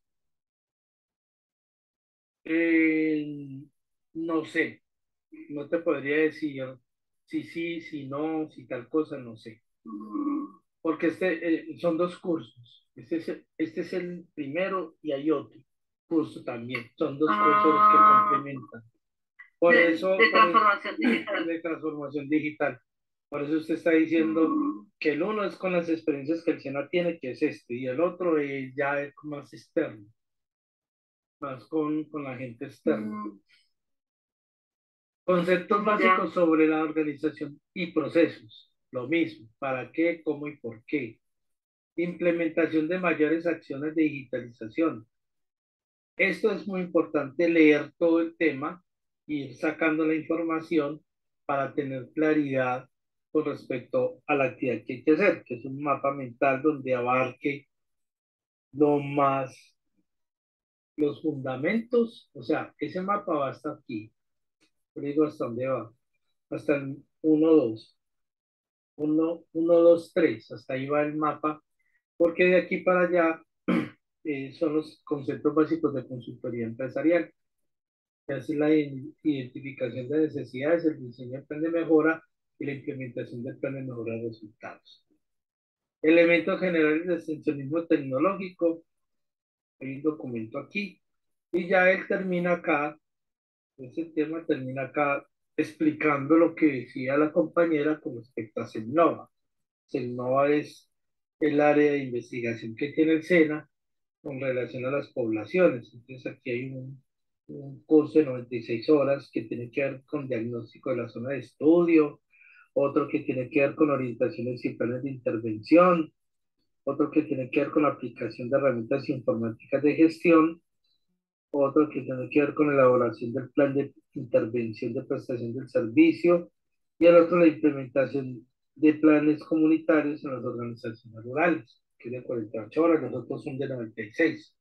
Eh, no sé, no te podría decir si sí, si no, si tal cosa, no sé. Mm, Porque son dos cursos. Este es el primero y hay otro curso también. Son dos cursos los que ah, complementan. Por eso, de transformación digital. de transformación digital. Por eso usted está diciendo Mm, que el uno es con las experiencias que el SENA tiene, que es este, y el otro ya es más externo, más con la gente externa. mm, Conceptos ya. básicos sobre la organización y procesos. Lo mismo, para qué, cómo y por qué. Implementación de mayores acciones de digitalización. Esto es muy importante leer todo el tema y ir sacando la información para tener claridad con respecto a la actividad que hay que hacer, que es un mapa mental donde abarque lo más, los fundamentos, o sea, ese mapa va hasta aquí, yo digo hasta dónde va, hasta el 1, 2, 1, 2, 3, hasta ahí va el mapa, porque de aquí para allá son los conceptos básicos de consultoría empresarial. Es la identificación de necesidades, el diseño del plan de mejora y la implementación del plan de mejora de resultados. Elementos generales de extensionismo tecnológico, hay un documento aquí, y ya él termina acá, ese tema termina acá explicando lo que decía la compañera con respecto a Selnova. Selnova es el área de investigación que tiene el SENA con relación a las poblaciones. Entonces aquí hay un curso de 96 horas que tiene que ver con diagnóstico de la zona de estudio, otro que tiene que ver con orientaciones y planes de intervención, otro que tiene que ver con la aplicación de herramientas informáticas de gestión, otro que tiene que ver con la elaboración del plan de intervención de prestación del servicio y el otro la implementación de planes comunitarios en las organizaciones rurales, que es de 48 horas, los otros son de 96.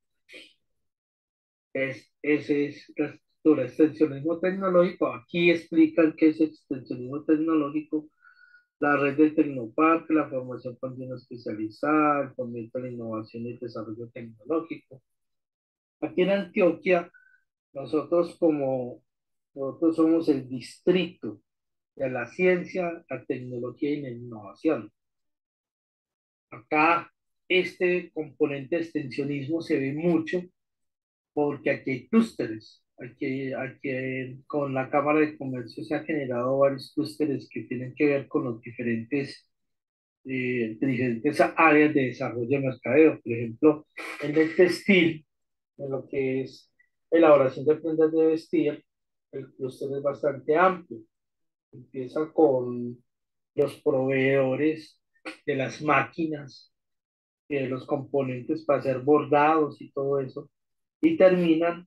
Ese es la estructura, extensionismo tecnológico. Aquí explican qué es extensionismo tecnológico, la red de Tecnoparque, la formación continua especializada, el fomento de la innovación y el desarrollo tecnológico. Aquí en Antioquia, nosotros como nosotros somos el distrito de la ciencia, la tecnología y la innovación. Acá este componente de extensionismo se ve mucho porque aquí hay clústeres. Aquí con la Cámara de Comercio se han generado varios clústeres que tienen que ver con los diferentes áreas de desarrollo de mercadeo. Por ejemplo, en el textil, en lo que es elaboración de prendas de vestir, el clúster es bastante amplio. Empieza con los proveedores de las máquinas, los componentes para hacer bordados y todo eso, y terminan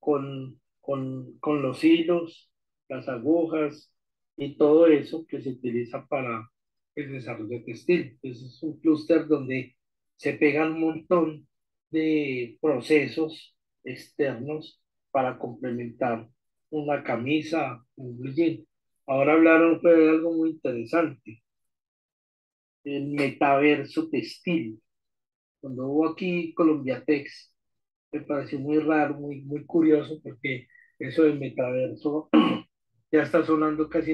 con los hilos, las agujas y todo eso que se utiliza para el desarrollo textil. Entonces es un clúster donde se pegan un montón de procesos externos para complementar una camisa, un blue jean. Ahora hablaron fue de algo muy interesante, el metaverso textil. Cuando hubo aquí Colombiatex, me pareció muy raro, muy curioso, porque eso del metaverso ya está sonando casi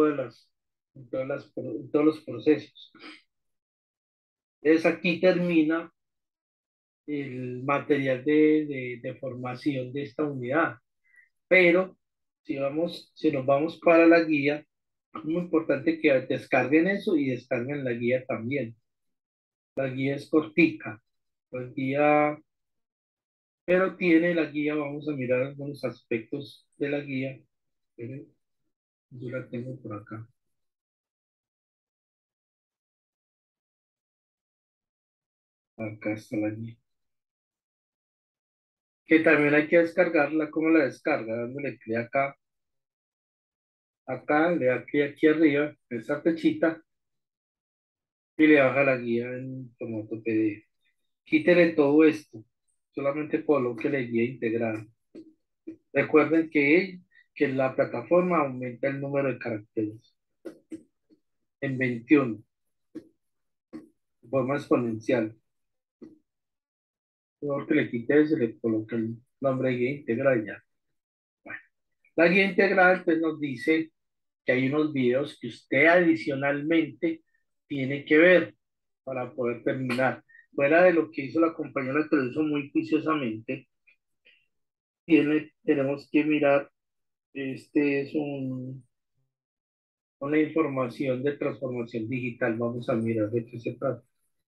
en todos los procesos. Entonces aquí termina el material de formación de esta unidad, pero si nos vamos para la guía, es muy importante que descarguen eso y descarguen la guía también. La guía es cortica, la guía, pero tiene la guía, vamos a mirar algunos aspectos de la guía. Espere, yo la tengo por acá. Acá está la guía. que también hay que descargarla. ¿Cómo la descarga? Dándole clic acá, acá, le da clic aquí arriba, en esta flechita, y le baja la guía en formato PDF. Quítele todo esto, solamente coloque la guía integrada. Recuerden que la plataforma aumenta el número de caracteres en 21, de forma exponencial. Luego que le quite eso, le coloque el nombre de guía integrada y ya. Bueno, la guía integrada pues, nos dice que hay unos videos que usted adicionalmente tiene que ver para poder terminar. Fuera de lo que hizo la compañera, que lo hizo muy juiciosamente, tenemos que mirar, este es una información de transformación digital. Vamos a mirar de qué se trata.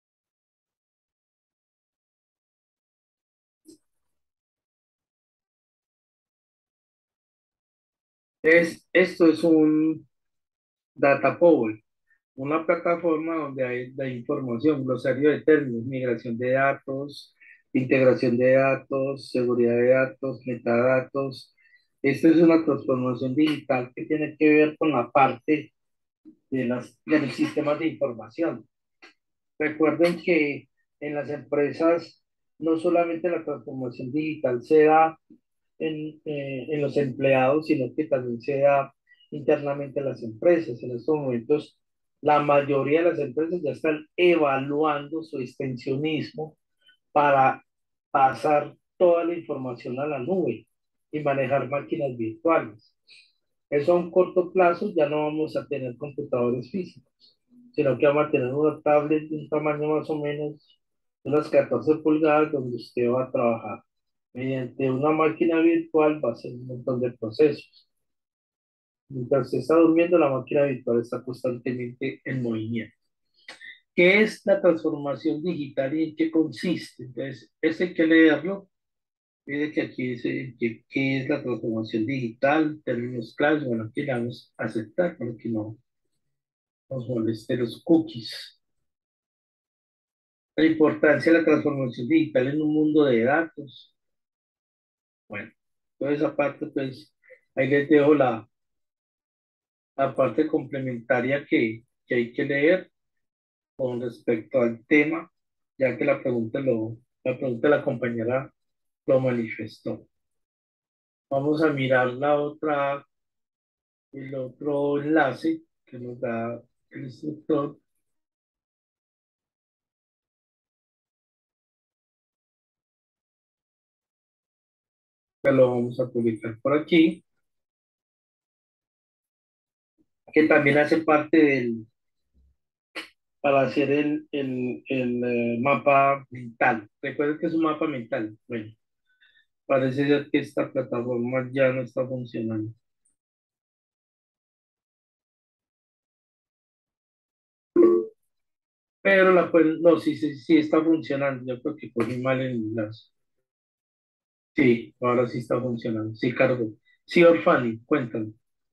Esto es un Data Power, una plataforma donde hay la información, glosario de términos, migración de datos, integración de datos, seguridad de datos, metadatos. Esto es una transformación digital que tiene que ver con la parte de los sistemas de información. Recuerden que en las empresas no solamente la transformación digital se da en los empleados, sino que también se da internamente en las empresas. En estos momentos, la mayoría de las empresas ya están evaluando su extensionismo para pasar toda la información a la nube y manejar máquinas virtuales. Eso a un corto plazo ya no vamos a tener computadores físicos, sino que vamos a tener una tablet de un tamaño más o menos de unas 14 pulgadas donde usted va a trabajar. Mediante una máquina virtual va a hacer un montón de procesos. Mientras usted está durmiendo, la máquina virtual está constantemente en movimiento. ¿Qué es la transformación digital y en qué consiste? Entonces, este hay que leerlo. Mire que aquí dice qué es la transformación digital, términos claves. Bueno, aquí le vamos a aceptar para que no nos moleste los cookies. La importancia de la transformación digital en un mundo de datos. Bueno, toda esa parte, pues, ahí les dejo la parte complementaria que hay que leer con respecto al tema, ya que la pregunta de la compañera lo manifestó. Vamos a mirar el otro enlace que nos da el instructor, que lo vamos a publicar por aquí, que también hace parte para hacer el mapa mental. Recuerden que es un mapa mental. Bueno, parece ser que esta plataforma ya no está funcionando. Pero no, sí, sí, sí está funcionando. Yo creo que cogí mal el enlace. Sí, ahora sí está funcionando. Sí, cargo. Sí, Orfani, cuéntame.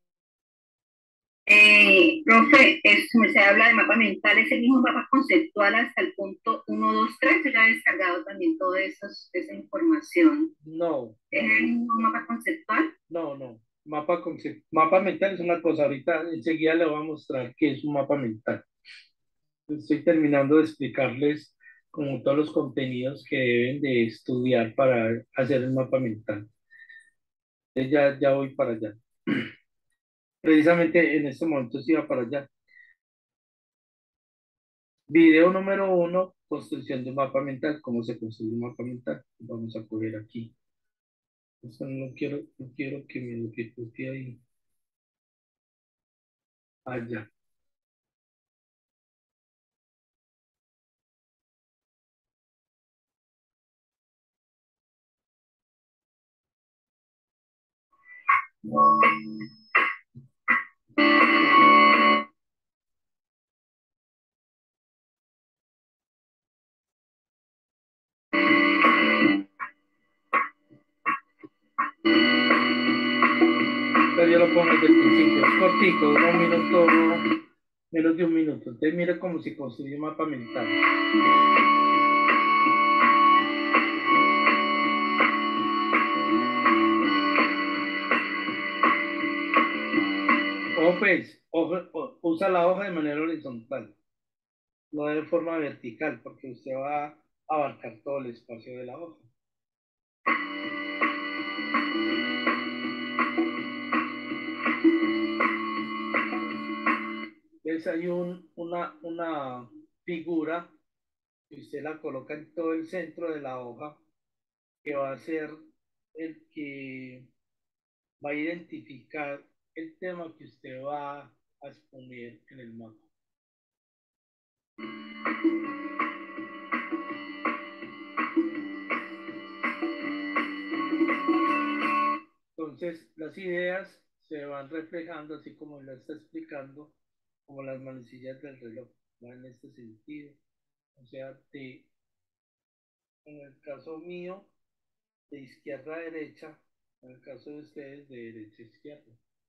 Profe, se habla de mapa mental, es el mismo mapa conceptual hasta el punto 1, 2, 3. Yo ya he descargado también toda esa información. No, ¿Es el mismo mapa conceptual? no. Mapa mental es una cosa. Ahorita enseguida le voy a mostrar qué es un mapa mental. Estoy terminando de explicarles como todos los contenidos que deben de estudiar para hacer el mapa mental. Entonces ya voy para allá. Precisamente en este momento sí va para allá. Video número 1, construcción de un mapa mental. ¿Cómo se construye un mapa mental? Vamos a coger aquí. Eso no quiero que me lo ejecute ahí. Allá. Entonces yo lo pongo desde el principio. Es cortico, dura un minuto, menos de un minuto. Entonces mire cómo se construye un mapa mental. No, pues, usa la hoja de manera horizontal, no de forma vertical, porque usted va a abarcar todo el espacio de la hoja. Entonces hay una figura que usted la coloca en todo el centro de la hoja, que va a ser el que va a identificar el tema que usted va a exponer en el mapa. Entonces, las ideas se van reflejando, así como lo está explicando, como las manecillas del reloj, va en este sentido. O sea, en el caso mío, de izquierda a derecha, en el caso de ustedes, de derecha a izquierda.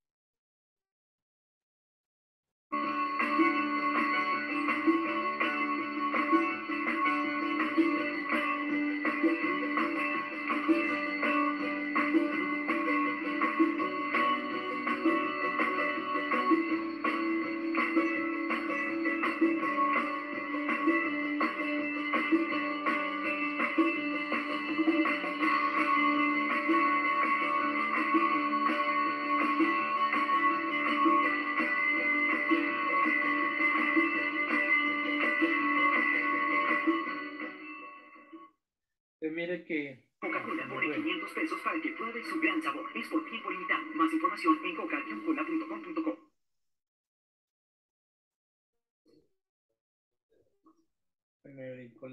Mire que Coca-Cola por 500 pesos para que pruebe su gran sabor. Es por tiempo limitado. Más información en coca-cola.com.co. me brincó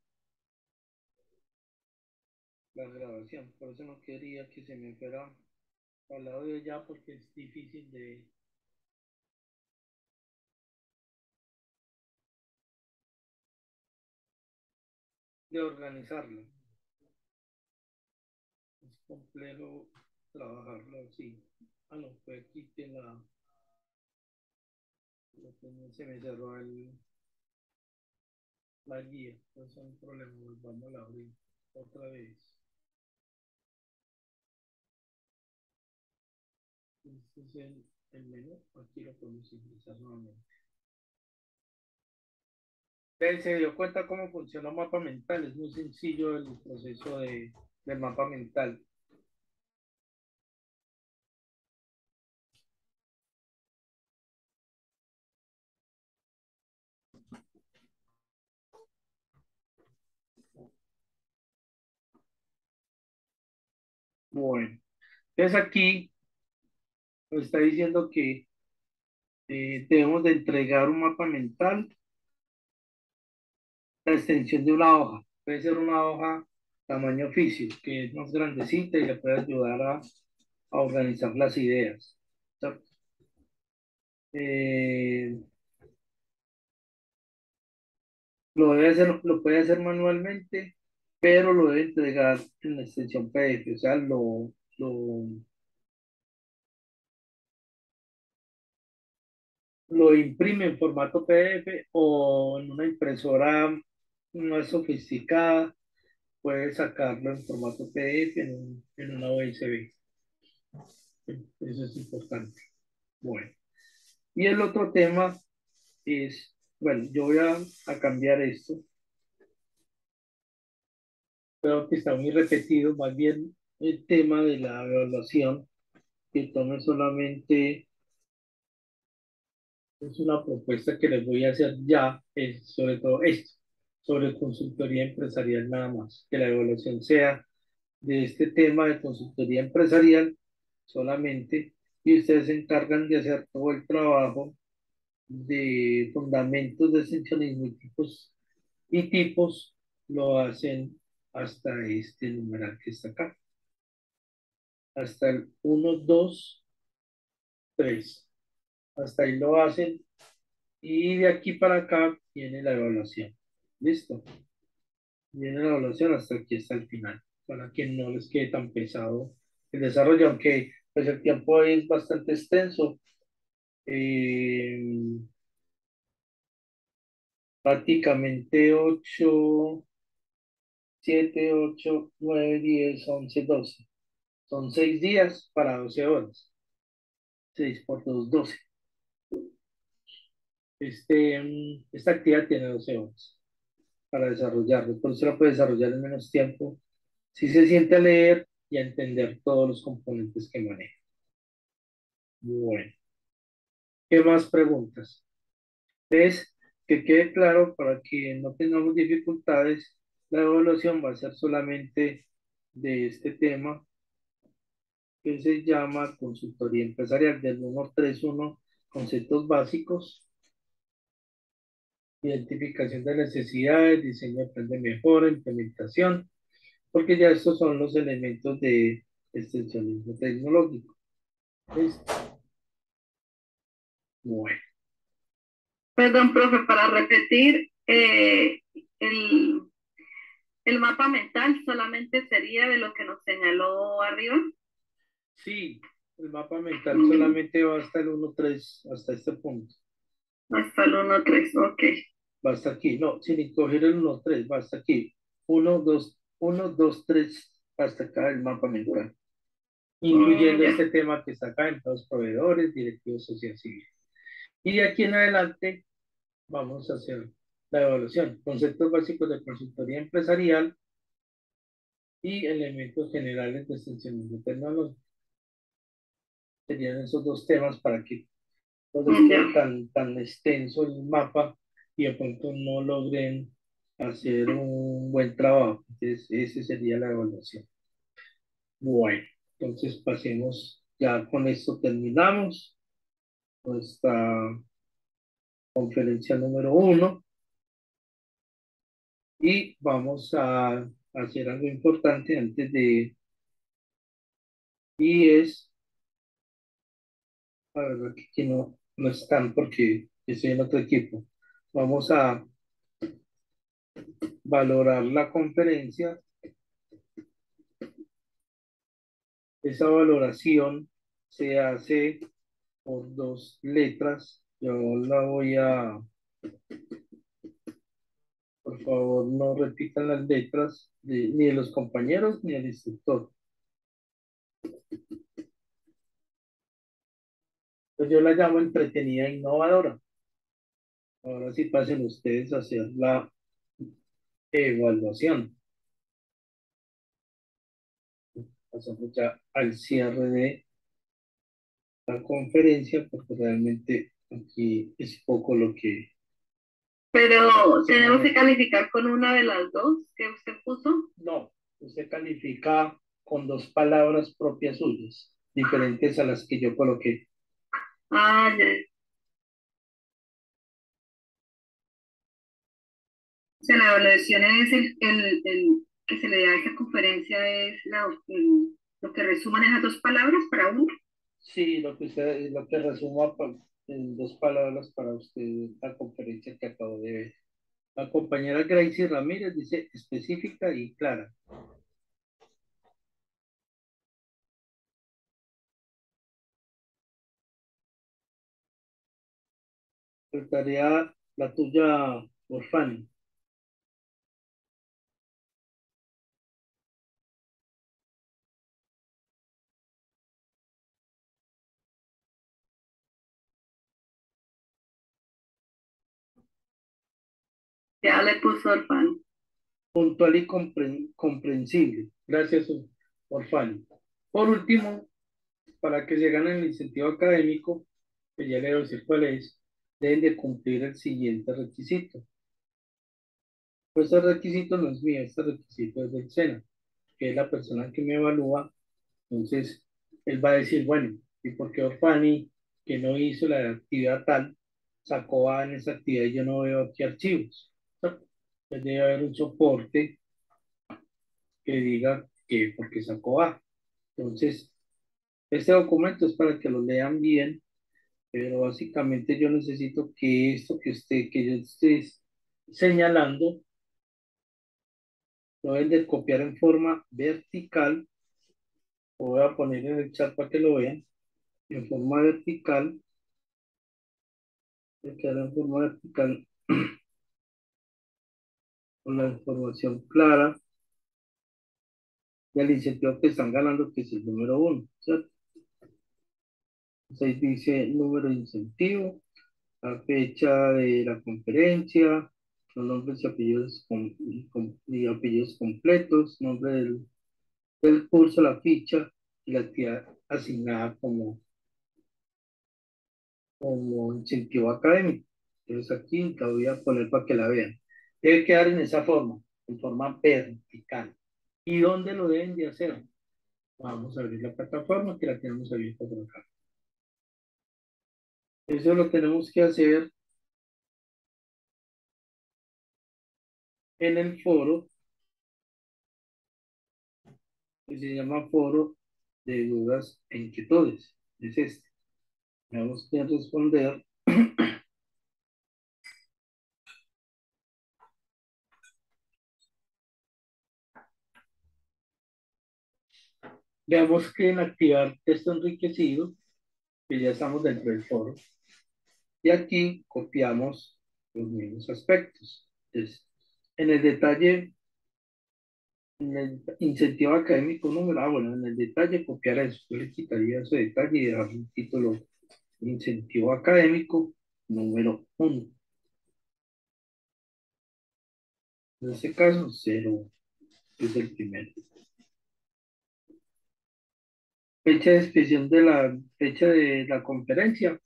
la grabación, por eso no quería que se me fuera al audio ya, porque es difícil de organizarlo. Es complejo trabajarlo así. Ah, no, fue aquí que se me cerró la guía. Entonces es un problema, volvamos a abrir otra vez. Este es el menú, aquí lo podemos ingresar nuevamente. Se dio cuenta cómo funciona un mapa mental, es muy sencillo el proceso del mapa mental. Bueno, entonces aquí nos está diciendo que debemos de entregar un mapa mental, la extensión de una hoja. Puede ser una hoja tamaño oficio, que es más grandecita y le puede ayudar a organizar las ideas. ¿Cierto? Lo puede hacer manualmente, pero lo debe entregar en la extensión PDF, o sea, lo imprime en formato PDF o en una impresora más sofisticada, puede sacarlo en formato PDF en una USB. Eso es importante. Bueno, y el otro tema es, bueno, yo voy a cambiar esto. Creo que está muy repetido, más bien el tema de la evaluación, que tome solamente, es una propuesta que les voy a hacer ya, es sobre todo esto, sobre consultoría empresarial nada más, que la evaluación sea de este tema de consultoría empresarial solamente, y ustedes se encargan de hacer todo el trabajo de fundamentos de extensionismo y tipos, lo hacen hasta este numeral que está acá, hasta el 1, 2, 3. Hasta ahí lo hacen y de aquí para acá viene la evaluación. ¿Listo? Viene la evaluación hasta aquí, hasta el final, para que no les quede tan pesado el desarrollo, aunque pues el tiempo es bastante extenso. Eh, prácticamente 8, 7, 8, 9, 10, 11, 12. Son 6 días para 12 horas. 6 por 2, 12. Esta actividad tiene 12 horas para desarrollarlo, pero se la puede desarrollar en menos tiempo si se siente a leer y a entender todos los componentes que maneja. Bueno, ¿qué más preguntas? Es que quede claro para que no tengamos dificultades, la evaluación va a ser solamente de este tema que se llama consultoría empresarial del 131, conceptos básicos, identificación de necesidades, diseño de plan de mejora, implementación, porque ya estos son los elementos de extensionismo tecnológico. ¿Listo? Bueno, Perdón, profe, para repetir, el, el mapa mental solamente sería de lo que nos señaló arriba. sí, el mapa mental solamente va hasta el 1.3, hasta este punto. Hasta el 1.3, ok. Va hasta aquí, no, sin coger el 1.3, va hasta aquí. 1, 2, 1, 2, 3, hasta acá el mapa mental. Incluyendo Ya. este tema que está acá, empleados proveedores, directivos social civil. Y de aquí en adelante vamos a hacer la evaluación, conceptos básicos de consultoría empresarial y elementos generales de extensionismo tecnológico. Serían esos dos temas para que no les quede Ya. tan extenso el mapa y de pronto no logren hacer un buen trabajo. Entonces, esa sería la evaluación. Bueno, entonces pasemos, ya con esto terminamos nuestra conferencia número 1 y vamos a hacer algo importante antes de, y es, a ver, aquí no están porque estoy en otro equipo. Vamos a valorar la conferencia. Esa valoración se hace por dos letras. Yo la voy a, por favor, no repitan las letras ni de los compañeros ni del instructor. Pues yo la llamo entretenida e innovadora. Ahora sí pasen ustedes a hacer la evaluación. Pasamos ya al cierre de la conferencia porque realmente aquí es poco lo que Pero se tenemos que maneja. calificar con una de las dos que usted puso. No, usted califica con dos palabras propias suyas, diferentes a las que yo coloqué. Ah, ya. O sea, la evaluación es el que se le da a esa conferencia es lo que resuman esas dos palabras para uno. Sí, lo que resuma en dos palabras para usted la conferencia que acabo de ver. La compañera Gracie Ramírez dice específica y clara. Faltaría la tuya, Orfani. Ya le puso Orfan. Puntual y comprensible. Gracias, Orfani. Por último, para que se gane el incentivo académico, que ya le voy a decir cuál es, deben de cumplir el siguiente requisito. Pues este requisito no es mío, este requisito es del SENA, que es la persona que me evalúa. Entonces, él va a decir, bueno, ¿y por qué Orfani, que no hizo la actividad tal, sacó A en esa actividad y yo no veo aquí archivos? ¿No? Pues debe haber un soporte que diga que porque sacó A. Entonces, este documento es para que lo lean bien, pero básicamente yo necesito que esto que yo esté señalando, lo deben de copiar en forma vertical. Lo voy a poner en el chat para que lo vean. En forma vertical, que queda en forma vertical con la información clara del incentivo que están ganando, que es el número 1, ¿cierto? Entonces ahí dice número de incentivo, la fecha de la conferencia, los nombres y apellidos, y apellidos completos, nombre del curso, la ficha y la actividad asignada como incentivo académico. Entonces aquí la voy a poner para que la vean. Debe quedar en esa forma, en forma vertical. ¿Y dónde lo deben de hacer? Vamos a abrir la plataforma que la tenemos abierta por acá. Eso lo tenemos que hacer en el foro, que se llama Foro de Dudas e Inquietudes. Es este. Tenemos que responder. Veamos que en activar texto enriquecido, que ya estamos dentro del foro, y aquí copiamos los mismos aspectos. Entonces, en el detalle, en el incentivo académico número, bueno, en el detalle copiar eso, yo le quitaría ese detalle y dar un título incentivo académico número 1. En este caso, 0 es el primero. Fecha de expedición de la fecha de la conferencia,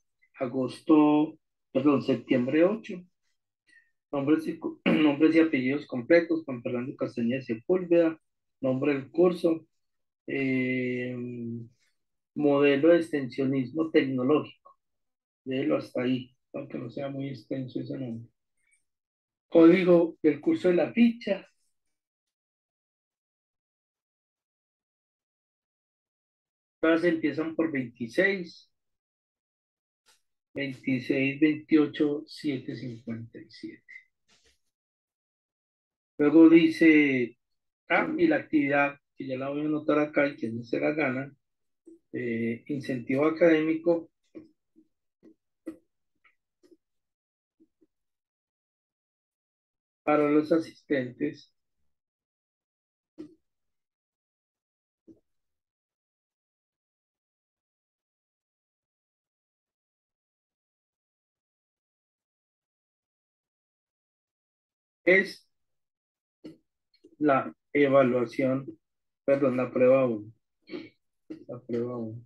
septiembre 8. Nombres y apellidos completos, Juan Fernando Castañeda Sepúlveda, nombre del curso, eh, modelo de extensionismo tecnológico, déjelo hasta ahí, aunque no sea muy extenso ese nombre. Código del curso de la ficha, todas empiezan por 26, 26, 28, 7, 57. Luego dice, y la actividad, que ya la voy a anotar acá y que no se la ganan, incentivo académico para los asistentes es la evaluación, perdón, la prueba 1. La prueba 1.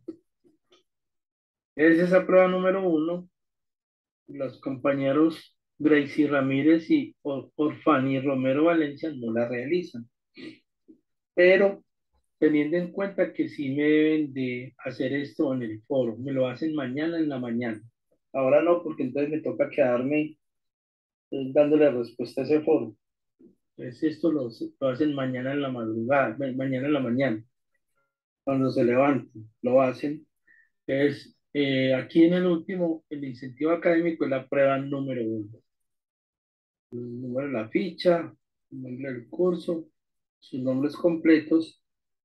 Es esa prueba número 1. Los compañeros Gracie Ramírez y Orfani Romero Valencia no la realizan. Pero teniendo en cuenta que sí me deben de hacer esto en el foro, me lo hacen mañana en la mañana. Ahora no, porque entonces me toca quedarme dándole respuesta a ese foro. Entonces esto lo hacen mañana en la madrugada, mañana en la mañana, cuando se levanten, lo hacen. Es aquí en el último, el incentivo académico es la prueba número 1. El número de la ficha, el nombre del curso, sus nombres completos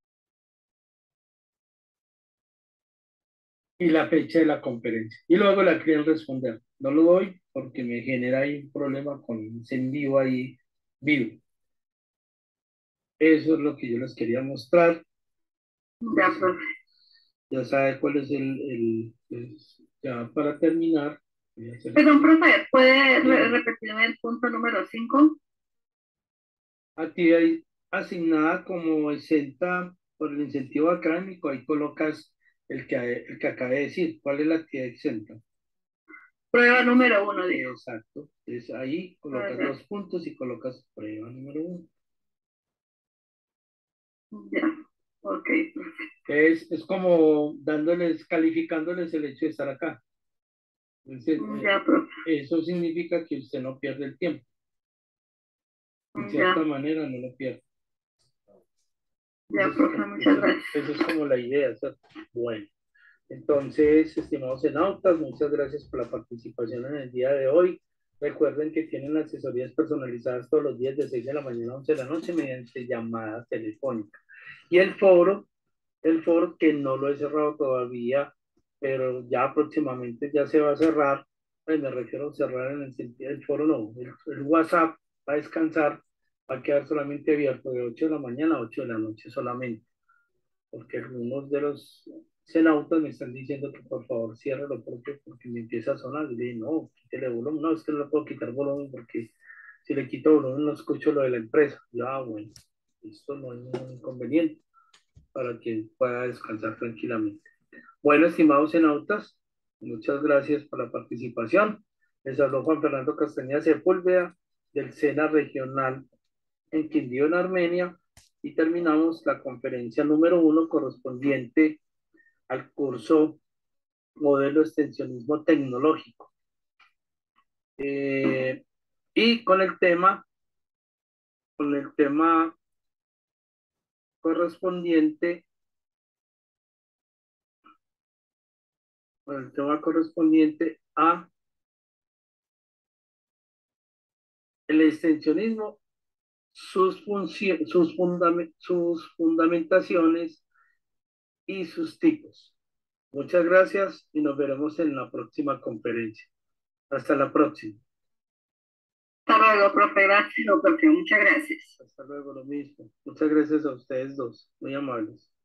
y la fecha de la conferencia. Y luego la quieren responder. No lo doy porque me genera ahí un problema con ese en vivo ahí vivo. Eso es lo que yo les quería mostrar. Ya, profe. Ya sabe cuál es ya para terminar. Perdón, profe, ¿puede repetirme el punto número 5? Actividad asignada como exenta por el incentivo académico, ahí colocas el que acabé de decir. ¿Cuál es la actividad exenta? Prueba número 1, digo. Exacto. Entonces ahí colocas Ajá. 2 puntos y colocas prueba número 1. Ya, ok, profe. Es como calificándoles el hecho de estar acá. Entonces, Ya, profe. eso significa que usted no pierde el tiempo. En Ya, cierta manera no lo pierde. ya, profe, muchas gracias. Eso es como la idea, ¿cierto? Bueno, entonces, estimados senautas, muchas gracias por la participación en el día de hoy. Recuerden que tienen asesorías personalizadas todos los días de 6 de la mañana a 11 de la noche mediante llamada telefónica. Y el foro que no lo he cerrado todavía, pero ya próximamente ya se va a cerrar. Me refiero a cerrar en el sentido del foro, no, el WhatsApp va a descansar, va a quedar solamente abierto de 8 de la mañana a 8 de la noche solamente, porque algunos de los Senautas me están diciendo que por favor ciérralo porque me empieza a sonar. Y le dije, no, quítele volumen. No, es que no le puedo quitar volumen porque si le quito volumen no escucho lo de la empresa. Ya, bueno, esto no hay ningún inconveniente para que pueda descansar tranquilamente. Bueno, estimados senautas, muchas gracias por la participación. Les habló Juan Fernando Castañeda Sepúlveda del SENA Regional en Quindío, en Armenia, y terminamos la conferencia número 1 correspondiente al curso Modelo Extensionismo Tecnológico. Y con el tema correspondiente, a el extensionismo, sus fundamentaciones y sus tipos. Muchas gracias y nos veremos en la próxima conferencia. Hasta la próxima. Hasta luego, profe. Gracias, profe. Muchas gracias. Hasta luego, lo mismo. Muchas gracias a ustedes dos, muy amables.